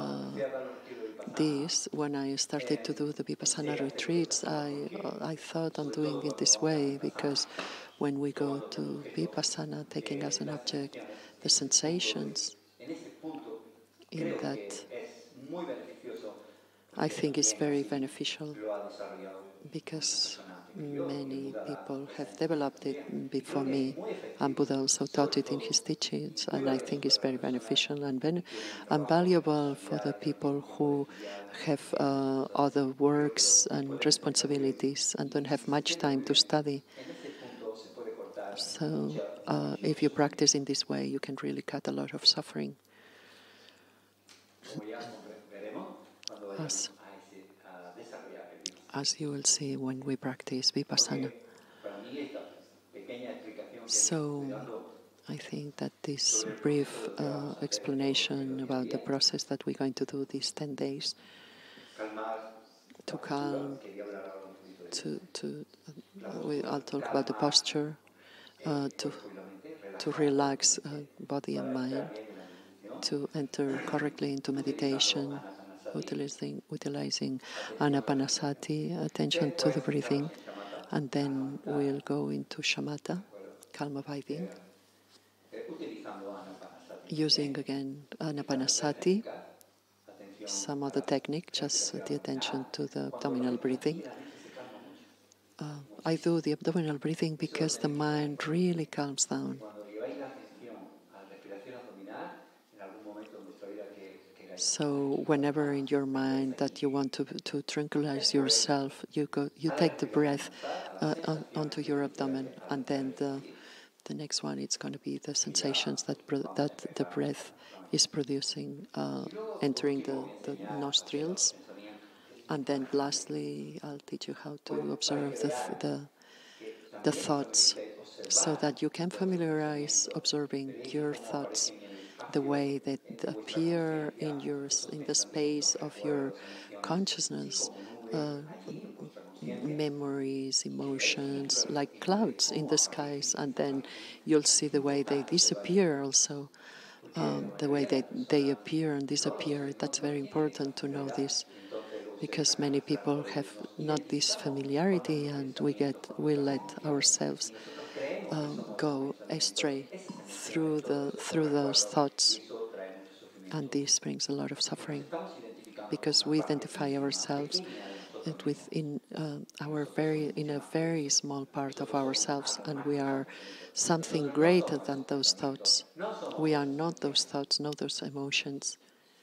this, when I started to do the Vipassana retreats, I thought on doing it this way, because when we go to Vipassana, taking as an object the sensations, in that I think it's very beneficial, because many people have developed it before me, and Buddha also taught it in his teachings, and I think it's very beneficial and valuable for the people who have other works and responsibilities and don't have much time to study. So if you practice in this way, you can really cut a lot of suffering. As you will see when we practice Vipassana. So I think that this brief explanation about the process that we're going to do these 10 days, to calm, I'll talk about the posture, to relax body and mind, to enter correctly into meditation, utilizing anapanasati, attention to the breathing, and then we'll go into shamatha, calm abiding, using again anapanasati, some other technique, just the attention to the abdominal breathing. I do the abdominal breathing because the mind really calms down. So whenever in your mind that you want to tranquilize yourself, you take the breath onto your abdomen, and then the next one, it's going to be the sensations that the breath is producing, entering the nostrils. And then lastly, I'll teach you how to observe the thoughts, so that you can familiarize observing your thoughts, the way they appear in the space of your consciousness, memories, emotions, like clouds in the skies, and then you'll see the way they disappear also, the way they appear and disappear. That's very important to know this, because many people have not this familiarity, and we let ourselves go astray through those thoughts, and this brings a lot of suffering, because we identify ourselves within in a very small part of ourselves, and we are something greater than those thoughts. We are not those thoughts, not those emotions.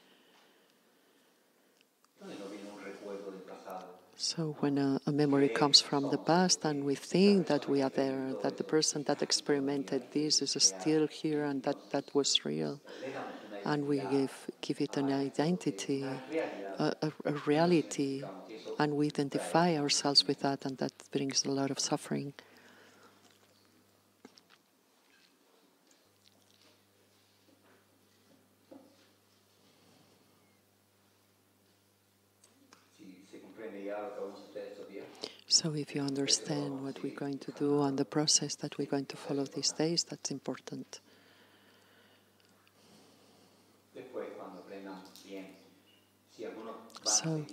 So when a memory comes from the past and we think that we are there, that the person that experimented this is still here and that was real, and we give it an identity, a reality, and we identify ourselves with that, and that brings a lot of suffering. So if you understand what we're going to do and the process that we're going to follow these days, that's important. So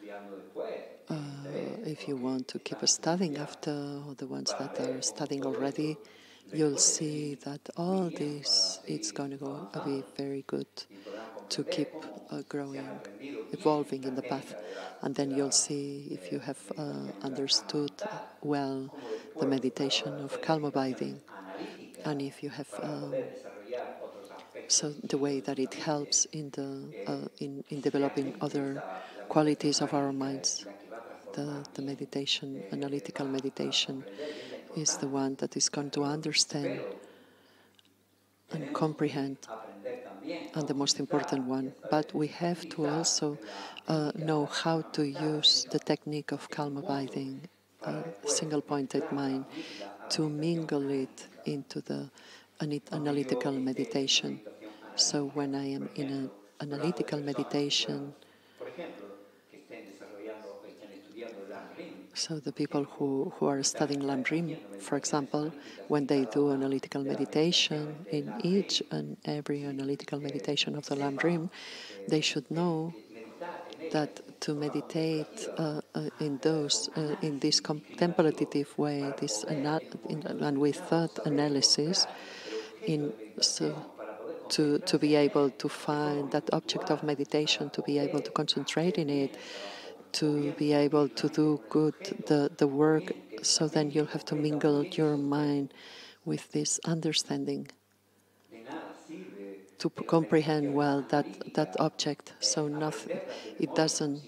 if you want to keep studying after, or the ones that are studying already, you'll see that all this, it's going to be very good to keep growing, evolving in the path. And then you'll see if you have understood well the meditation of calm abiding, and if you have so the way that it helps in in developing other qualities of our minds. The meditation, analytical meditation, is the one that is going to understand and comprehend, and the most important one. But we have to also know how to use the technique of calm abiding, single-pointed mind, to mingle it into the analytical meditation. So when I am in an analytical meditation, so the people who are studying Lamrim, for example, when they do analytical meditation, in each and every analytical meditation of the Lamrim, they should know that to meditate in this contemplative way, and with thought analysis, to be able to find that object of meditation, to be able to concentrate in it, to be able to do good the work, so then you'll have to mingle your mind with this understanding to comprehend well that object. So nothing, it doesn't.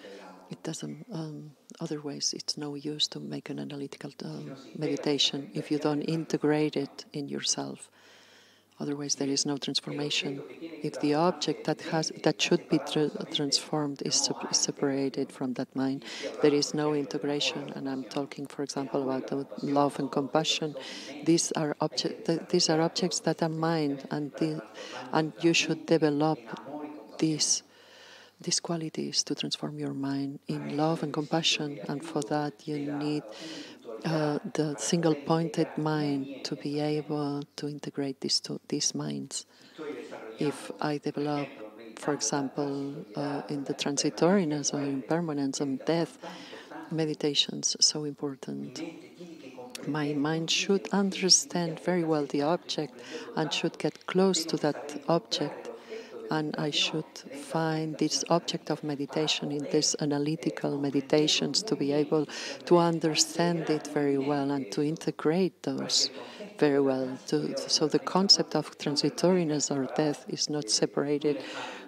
Otherwise, it's no use to make an analytical meditation if you don't integrate it in yourself. Otherwise, there is no transformation. If the object that should be transformed is separated from that mind, there is no integration. And I'm talking, for example, about love and compassion. These are objects that are mind, and you should develop these qualities to transform your mind in love and compassion. And for that, you need the single-pointed mind to be able to integrate these minds. If I develop, for example, in the transitoriness or impermanence and death meditations, so important, my mind should understand very well the object and should get close to that object. And I should find this object of meditation in these analytical meditations to be able to understand it very well and to integrate those very well. So the concept of transitoriness or death is not separated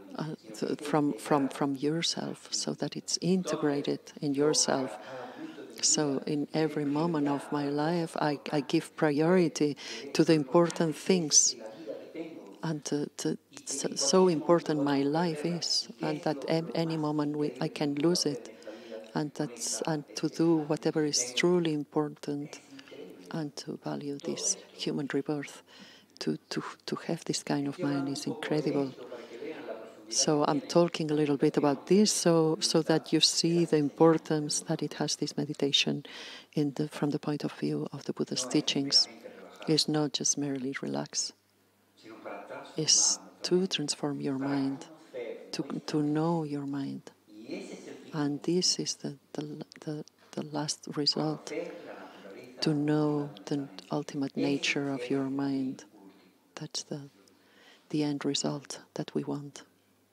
from yourself, so that it's integrated in yourself. So in every moment of my life, I give priority to the important things, and so important my life is, and that any moment I can lose it, and to do whatever is truly important, and to value this human rebirth, to have this kind of mind is incredible. So I'm talking a little bit about this, so that you see the importance that it has, this meditation, from the point of view of the Buddha's teachings. It's not just merely relax. Is to transform your mind, to know your mind. And this is the last result, to know the ultimate nature of your mind. That's the end result that we want.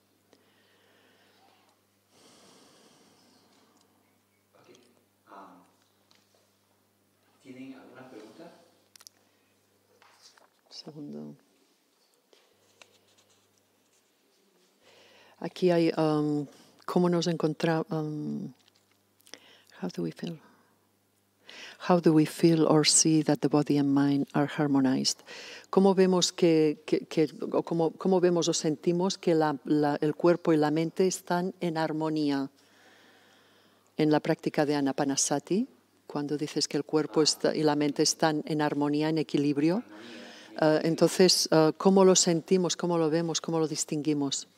Segundo. Aquí hay cómo nos encontramos. How do we feel? How do we feel or see that the body and mind are harmonized? ¿Cómo vemos cómo vemos o sentimos que el cuerpo y la mente están en armonía? En la práctica de Anapanasati, cuando dices que el cuerpo y la mente están en armonía, en equilibrio, entonces, ¿cómo lo sentimos? ¿Cómo lo vemos? ¿Cómo lo distinguimos?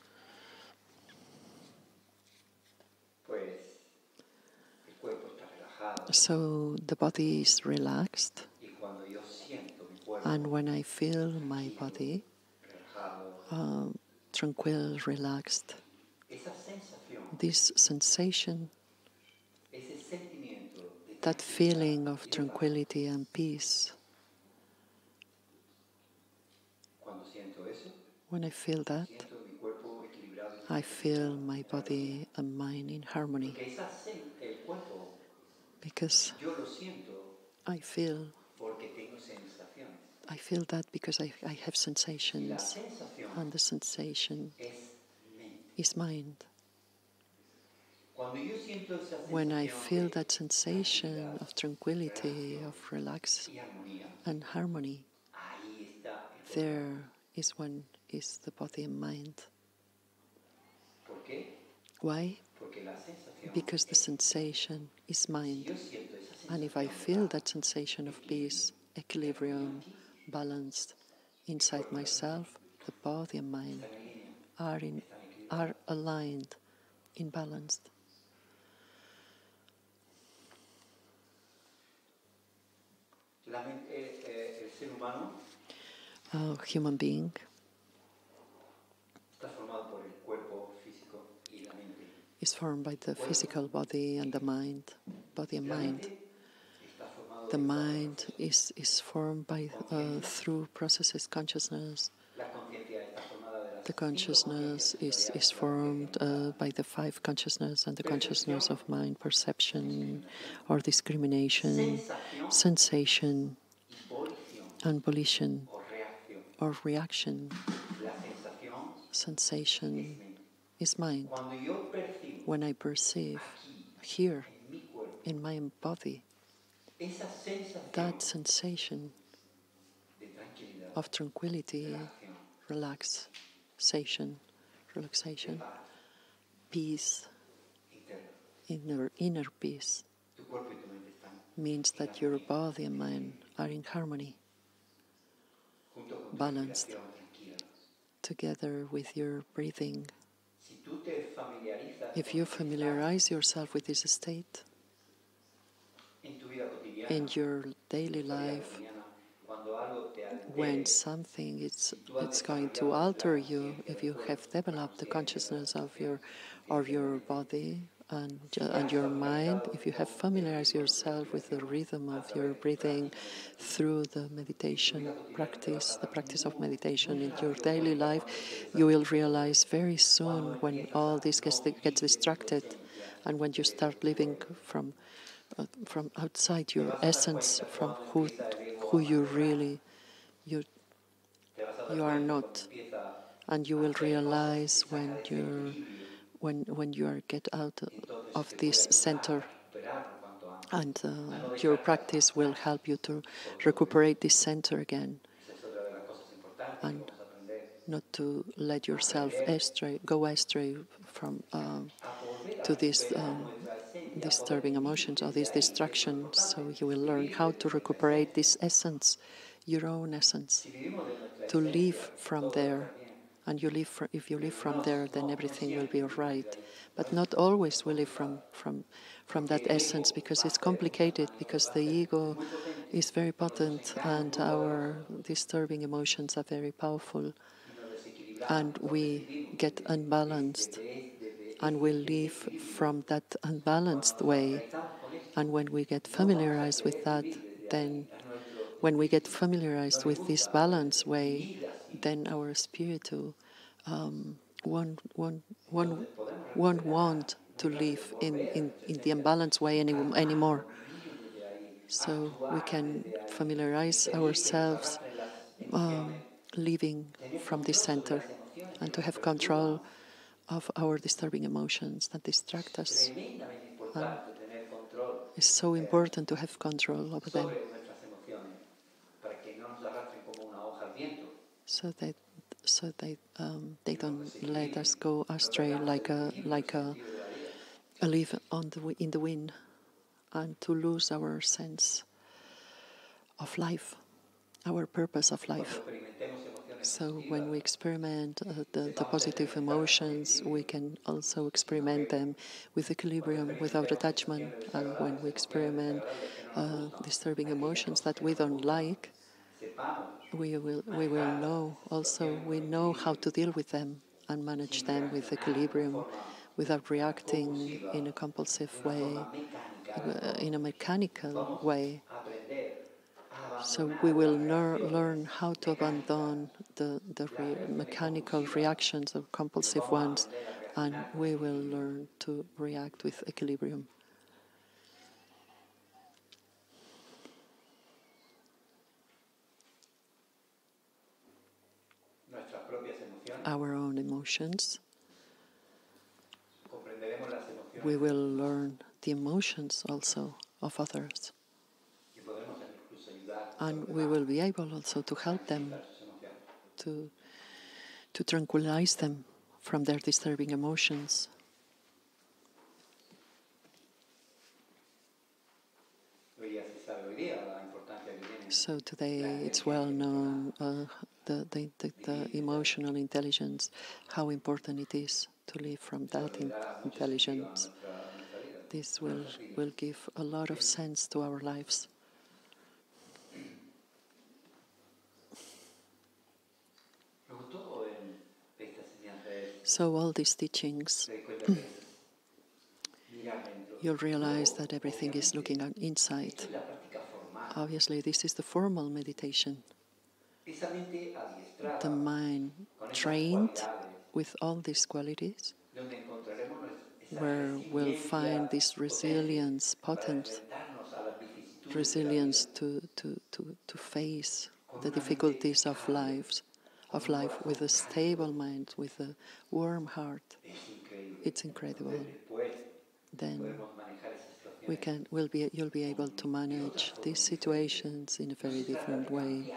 So the body is relaxed, and when I feel my body tranquil, relaxed, this sensation, that feeling of tranquility and peace, when I feel that, I feel my body and mind in harmony. Because I feel that because I have sensations, and the sensation is mind. When I feel that sensation of tranquility, of relax and harmony, there is when is the body and mind. Why? Because the sensation is mind. And if I feel that sensation of peace, equilibrium, balanced inside myself, the body and mind are aligned, in balanced. A human being is formed by the physical body and the mind, body and mind. The mind is formed by through processes consciousness. The consciousness is formed by the five consciousness and the consciousness of mind, perception or discrimination, sensation and volition or reaction. Sensation is mind. When I perceive here in my body that sensation of tranquility, relaxation, peace, inner peace, means that your body and mind are in harmony, balanced, together with your breathing. If you familiarize yourself with this state in your daily life, when something it's going to alter you, if you have developed the consciousness of your body and your mind, if you have familiarized yourself with the rhythm of your breathing through the meditation practice, the practice of meditation in your daily life, you will realize very soon when all this gets distracted, and when you start living from outside your essence, from who you really you are not, and you will realize when you get out of this center, and your practice will help you to recuperate this center again, and not to let yourself go astray from to these disturbing emotions or these distractions. So you will learn how to recuperate this essence, your own essence, to live from there. And if you live from there, then everything will be all right. But not always we live from that essence, because it's complicated, because the ego is very potent and our disturbing emotions are very powerful. And we get unbalanced, and we live from that unbalanced way. And when we get familiarized with that, then when we get familiarized with this balanced way, then our spirit won't want to live in the unbalanced way anymore. So we can familiarize ourselves living from this center, and to have control of our disturbing emotions that distract us. And it's so important to have control over them, so that they don't let us go astray like a leaf in the wind, and to lose our sense of life, our purpose of life. So when we experiment the positive emotions, we can also experiment them with equilibrium, without attachment. And when we experiment disturbing emotions that we don't like, we will know also, we know how to deal with them and manage them with equilibrium, without reacting in a compulsive way, in a mechanical way. So we will learn how to abandon the mechanical reactions of compulsive ones, and we will learn to react with equilibrium. Our own emotions. We will learn the emotions also of others. And we will be able also to help them, to tranquilize them from their disturbing emotions. So today it's well known, the emotional intelligence, how important it is to live from that intelligence. This will give a lot of sense to our lives. So all these teachings, you'll realize that everything is looking inside. Obviously, this is the formal meditation. The mind trained with all these qualities, where we'll find this resilience, potent resilience to face the difficulties of life with a stable mind, with a warm heart. It's incredible. Then you'll be able to manage these situations in a very different way.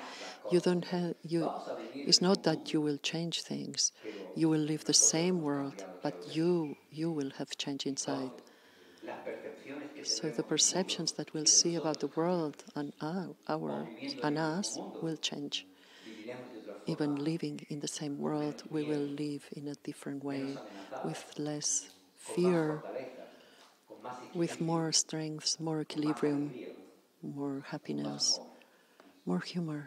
It's not that you will change things. You will live the same world, but you will have change inside. So the perceptions that we'll see about the world and us will change. Even living in the same world, we will live in a different way, with less fear, with more strength, more equilibrium, more happiness, more humor.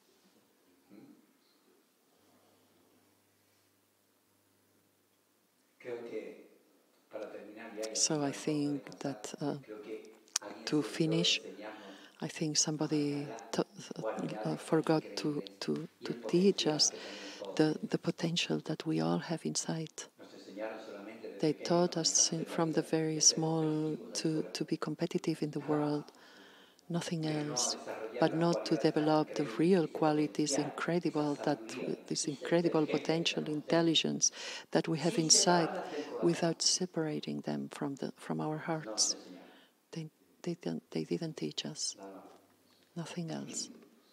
So I think that to finish, I think somebody forgot to teach us the potential that we all have inside. They taught us from the very small to be competitive in the world, nothing else, but not to develop the real qualities, this incredible potential, intelligence that we have inside, without separating them from our hearts. They didn't teach us, nothing else.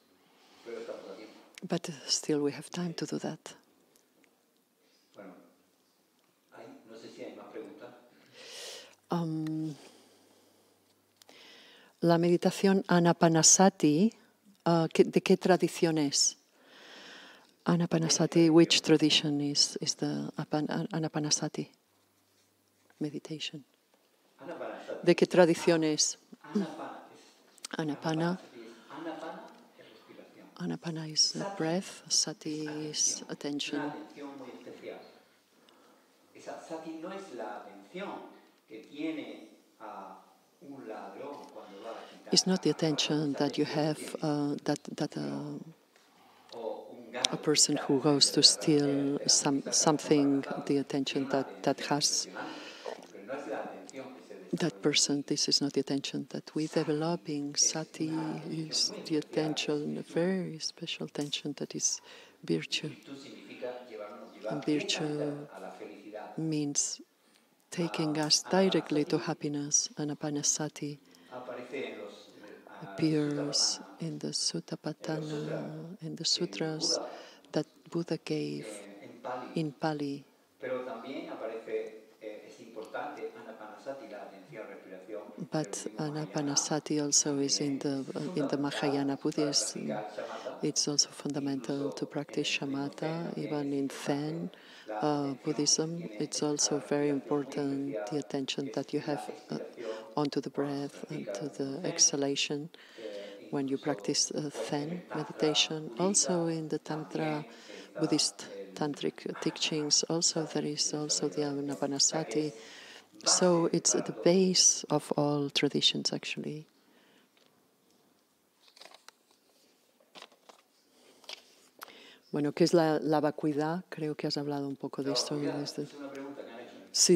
But still we have time to do that. La meditación Anapanasati, ¿de qué tradición es? Anapanasati, which tradition is the Anapanasati meditation? ¿De qué tradición es? Anapana. Anapana is breath, Sati is attention. Sati no es la atención que tiene un ladrón cuando va a quitar. It's not the attention that you have, a person who goes to steal something, the attention that has that person. This is not the attention that we developing. Sati is the attention, a very special attention that is virtue. And virtue means taking us directly to happiness. Anapanasati appears in the Sathipatanna, in the sutras that Buddha gave in Pali. But Anapanasati also is in the Mahayana Buddhism. It's also fundamental to practice shamatha, even in Zen Buddhism. It's also very important, the attention that you have onto the breath and to the exhalation when you practice Zen meditation. Also in the Tantra, Buddhist Tantric teachings, also there is also the Anapanasati. So it's at the base of all traditions, actually. Bueno, ¿qué es la vacuidad? Creo que has hablado un poco de esto. Es una pregunta que han hecho Sí.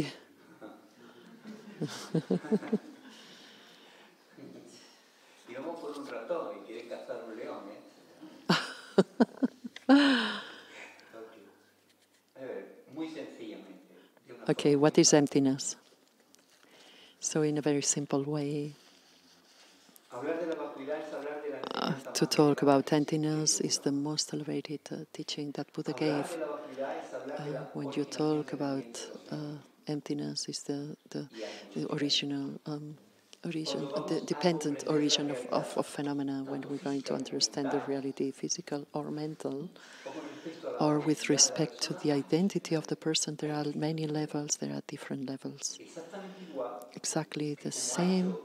Y vamos por un ratón y quieren cazar un león, ¿eh? Muy sencillamente. Okay, what is emptiness? So in a very simple way, to talk about emptiness is the most elevated teaching that Buddha gave. When you talk about emptiness, is the original the dependent origin of phenomena. When we're going to understand the reality, physical or mental, or with respect to the identity of the person, there are many levels. There are different levels. Exactly the same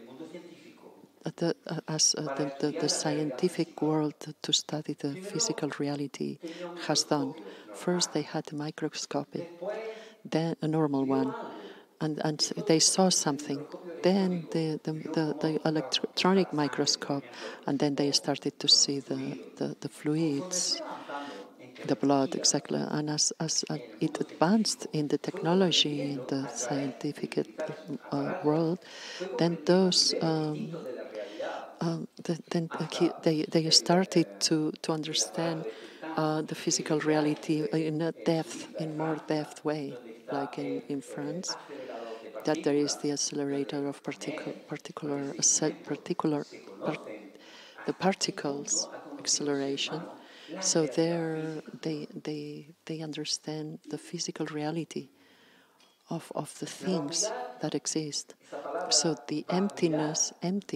the scientific world to study the physical reality has done. First they had a microscopy, then a normal one, and they saw something. Then the electronic microscope, and then they started to see the fluids, the blood, exactly. And as it advanced in the technology, in the scientific world, then those they started to understand the physical reality in a depth, in more depth way, like in France, that there is the accelerator of the particles acceleration. So there they understand the physical reality of the things that exist. So the emptiness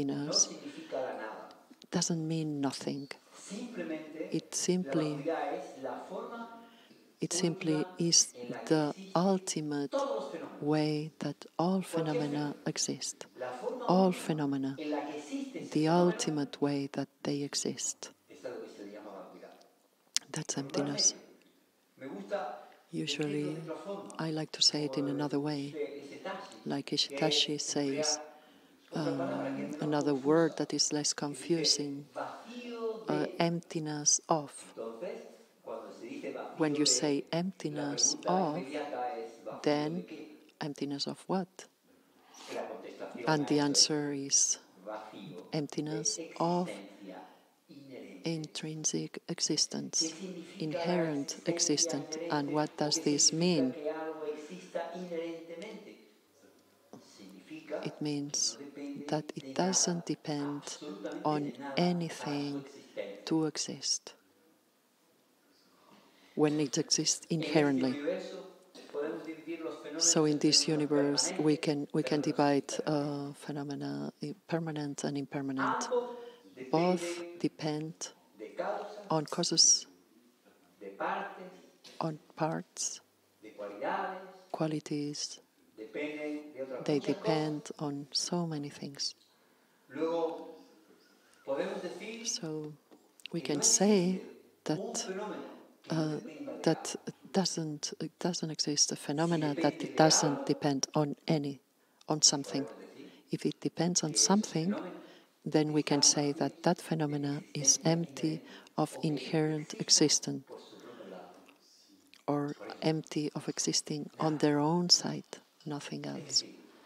doesn't mean nothing. It simply is the ultimate way that all phenomena exist. All phenomena, the ultimate way that they exist. That's emptiness. Usually, I like to say it in another way, like Ishitashi says, another word that is less confusing, emptiness of. When you say emptiness of, then emptiness of what? And the answer is emptiness of intrinsic existence, inherent existence. And what does this mean? It means that it doesn't depend on anything to exist when it exists inherently. So in this universe, we can divide phenomena permanent and impermanent. Both depend on causes, on parts, qualities. They depend on so many things. So we can say that that doesn't exist a phenomena that it doesn't depend on something. If it depends on something, then we can say that that phenomena is empty of inherent existence, or empty of existing on their own side, nothing else.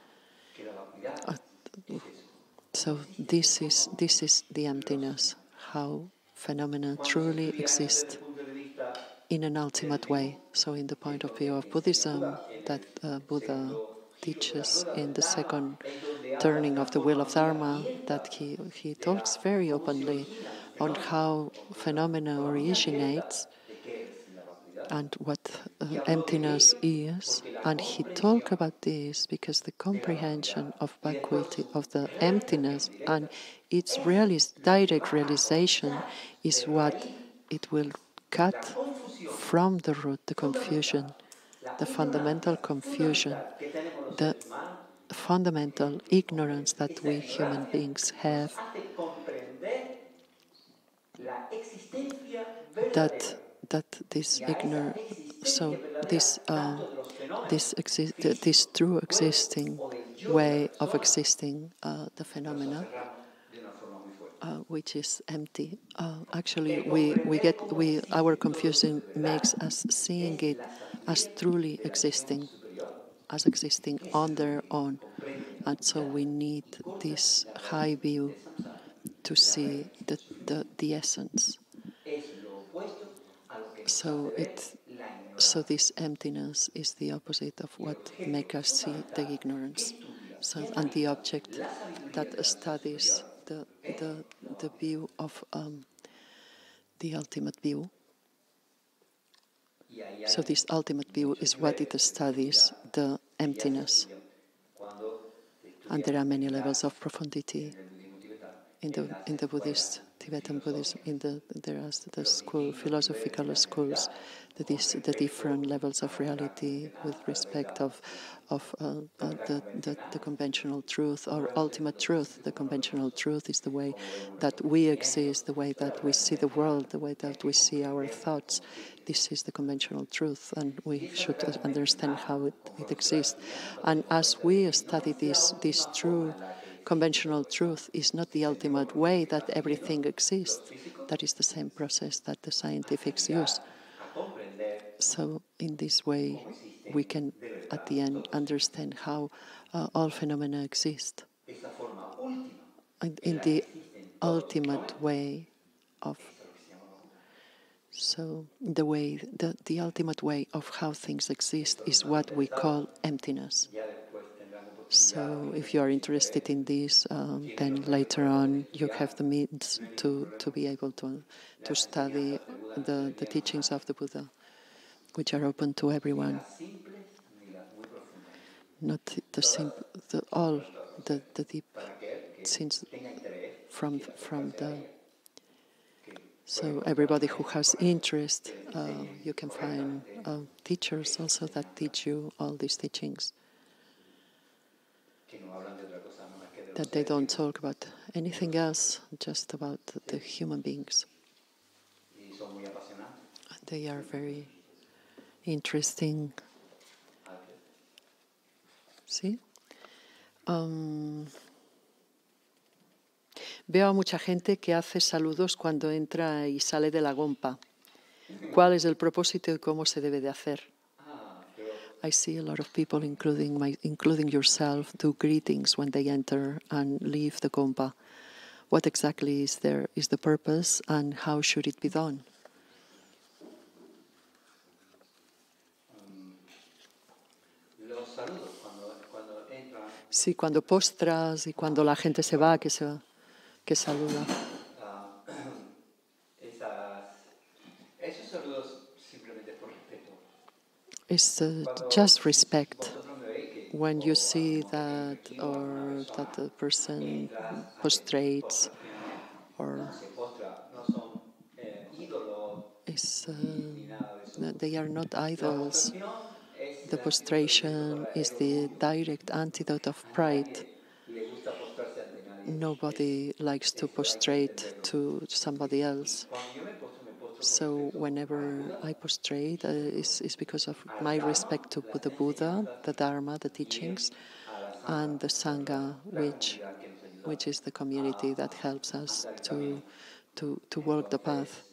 So this is the emptiness, how phenomena truly exist in an ultimate way. So in the point of view of Buddhism, that Buddha teaches in the second turning of the wheel of Dharma, that he talks very openly on how phenomena originates and what emptiness is. And he talks about this because the comprehension of vacuity, of the emptiness, and its direct realization is what it will cut from the root the confusion, the fundamental confusion, the fundamental ignorance that we human beings have, that this this true existing way of existing the phenomena, which is empty. Actually, our confusion makes us seeing it as truly existing, as existing on their own. And so we need this high view to see the essence. So this emptiness is the opposite of what makes us see the ignorance. So, and the object that studies the view of the ultimate view. So this ultimate view is what it studies, the emptiness. And there are many levels of profundity in the Buddhist, Tibetan Buddhism. There are the philosophical schools, the different levels of reality with respect of the conventional truth or ultimate truth. The conventional truth is the way that we exist, the way that we see the world, the way that we see our thoughts. This is the conventional truth, and we should understand how it exists. And as we study this true conventional truth is not the ultimate way that everything exists. That is the same process that the scientifics use. So in this way, we can, at the end, understand how all phenomena exist. In the ultimate way of, so the ultimate way of how things exist is what we call emptiness. So if you are interested in this, then later on you have the means to be able to study the teachings of the Buddha, which are open to everyone. Not the simple, the deep, since from the. So everybody who has interest, you can find teachers also that teach you all these teachings. That they don't talk about anything else, just about the human beings. They are very interesting. ¿Sí? Veo a mucha gente que hace saludos cuando entra y sale de la gompa. ¿Cuál es el propósito y cómo se debe de hacer? I see a lot of people, including yourself, do greetings when they enter and leave the gompa. What exactly is the purpose, and how should it be done? Sí, cuando postras y cuando la gente se va, que saluda. Esos saludos simplemente por respeto. It's just respect. When you see that, or that the person prostrates, or they are not idols. The prostration is the direct antidote of pride. Nobody likes to prostrate to somebody else. So whenever I prostrate, it's because of my respect to the Buddha, the Dharma, the teachings, and the sangha, which is the community that helps us to walk the path.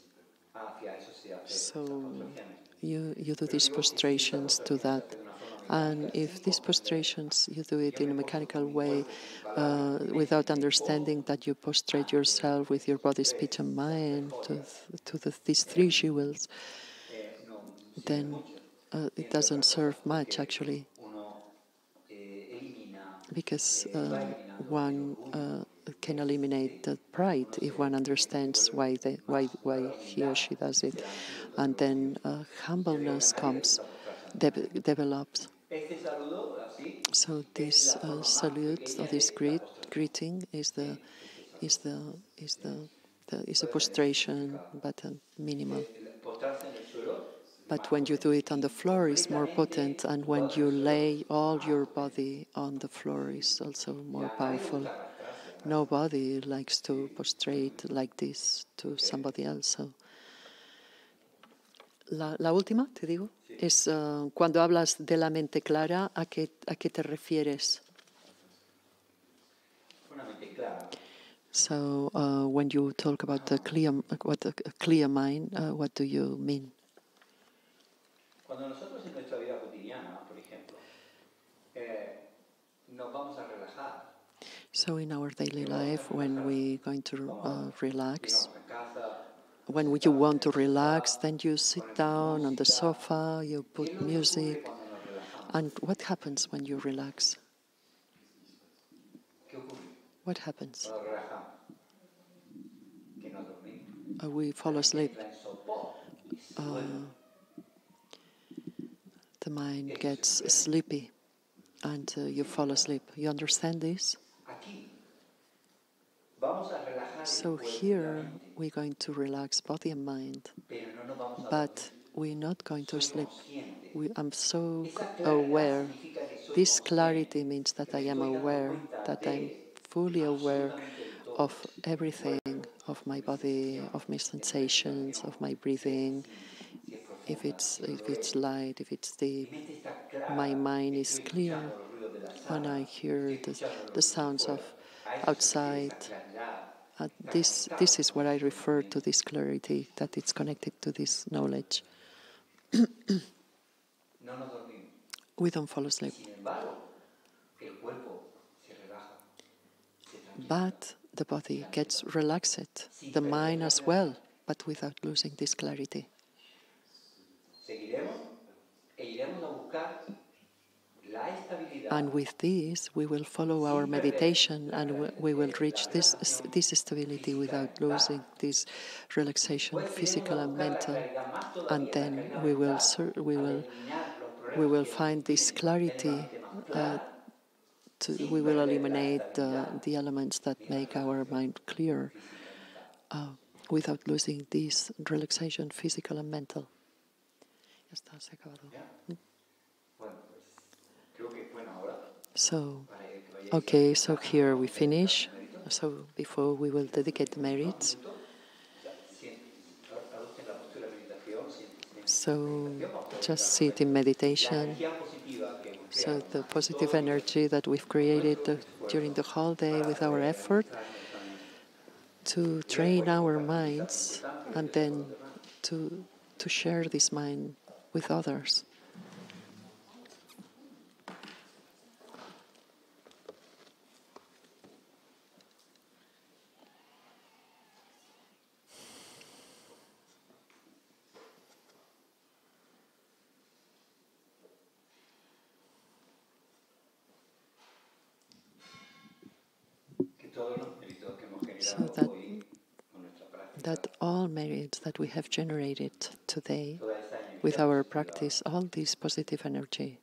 So you do these prostrations to that. And if these prostrations, you do it in a mechanical way, without understanding that you prostrate yourself with your body, speech, and mind to these three jewels, then it doesn't serve much, actually. Because one can eliminate the pride if one understands why he or she does it. And then humbleness develops. So this salute or this greeting is a prostration, but minimal. But when you do it on the floor, it's more potent, and when you lay all your body on the floor, it's also more powerful. Nobody likes to prostrate like this to somebody else. So. La última, te digo, es cuando hablas de la mente clara, ¿a qué te refieres? Una mente clara. So when you talk about a clear mind, what do you mean? Cuando nosotros en nuestra vida cotidiana, por ejemplo, So in our daily life, when we're going to relax, when you want to relax, then you sit down on the sofa, you put music. And what happens when you relax? What happens? We fall asleep. The mind gets sleepy and you fall asleep. You understand this? So here we're going to relax body and mind, but we're not going to sleep. I'm so aware. This clarity means that I am aware, that I'm fully aware of everything, of my body, of my sensations, of my breathing. If it's light, if it's deep, my mind is clear when I hear the sounds of outside. This is what I refer to, this clarity, that it's connected to this knowledge. We don't fall asleep. But the body gets relaxed, the mind as well, but without losing this clarity. And with this, we will follow our meditation and we will reach this stability without losing this relaxation, physical and mental. And then we will find this clarity. We will eliminate the elements that make our mind clear without losing this relaxation, physical and mental. Ya está, se ha acabado. So, okay, so here we finish. So before we will dedicate the merits. So just sit in meditation. So the positive energy that we've created during the whole day with our effort to train our minds and then to share this mind with others. So that all merits that we have generated today with our practice, all this positive energy,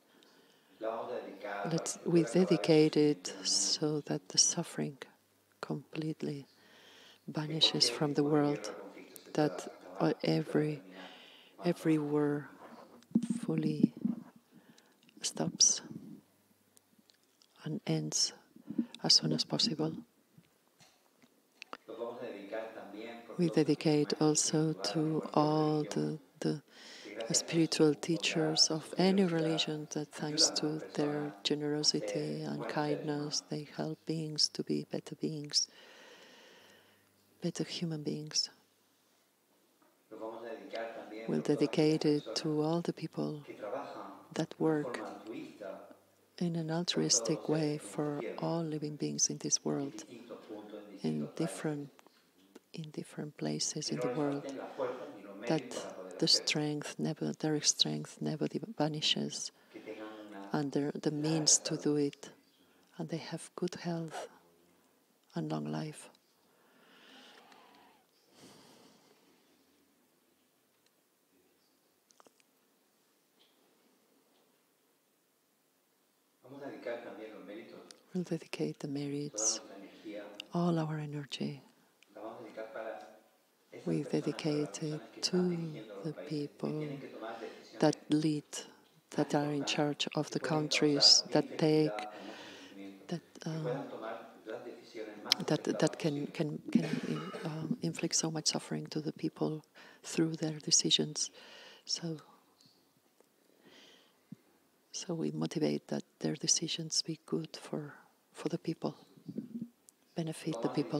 we dedicate it so that the suffering completely vanishes from the world, that every war fully stops and ends as soon as possible. We dedicate also to all the spiritual teachers of any religion that, thanks to their generosity and kindness, they help beings to be better beings, better human beings. We'll dedicate it to all the people that work in an altruistic way for all living beings in this world, in different places in the world, that their strength never vanishes, and the means to do it, and they have good health and long life. We'll dedicate the merits, all our energy. We dedicate it to the people that lead, that are in charge of the countries, that can inflict so much suffering to the people through their decisions. So we motivate that their decisions be good for the people, benefit the people.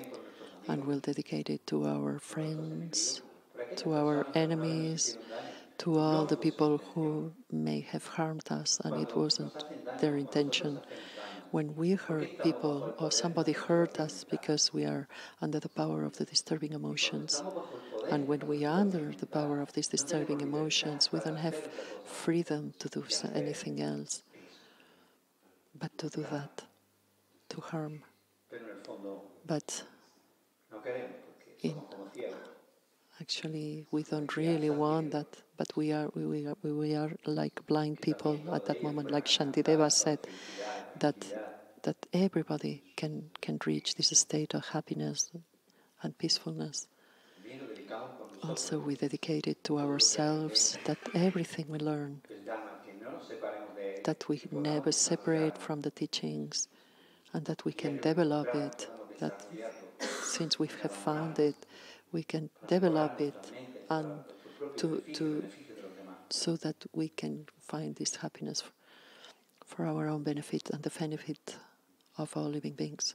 And we'll dedicate it to our friends, to our enemies, to all the people who may have harmed us, and it wasn't their intention. When we hurt people or somebody hurt us because we are under the power of the disturbing emotions, and when we are under the power of these disturbing emotions, we don't have freedom to do anything else but to do that, to harm. But actually, we don't really want that, but we are like blind people at that moment, like Shantideva said, that everybody can reach this state of happiness and peacefulness. Also, we dedicate it to ourselves, that everything we learn, that we never separate from the teachings, and that we can develop it, that since we have found it, we can develop it, and so that we can find this happiness for our own benefit and the benefit of all living beings.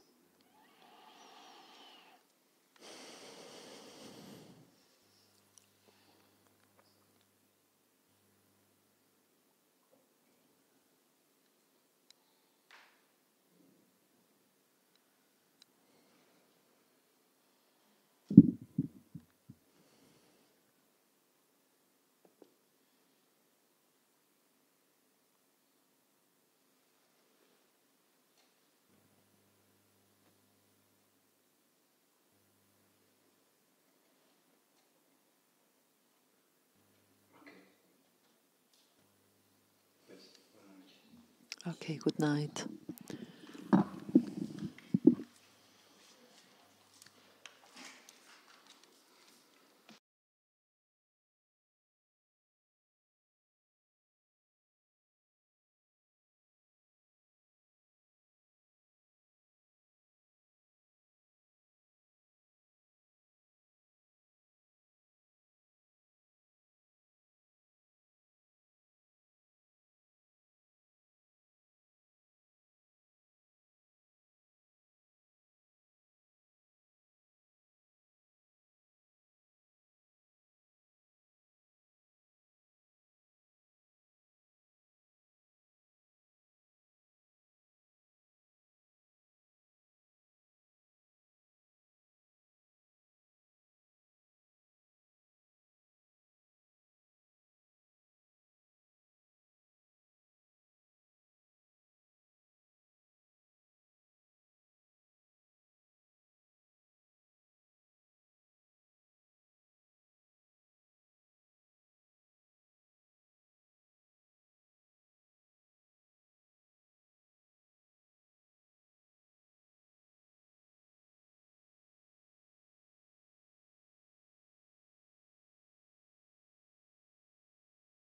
Okay, good night.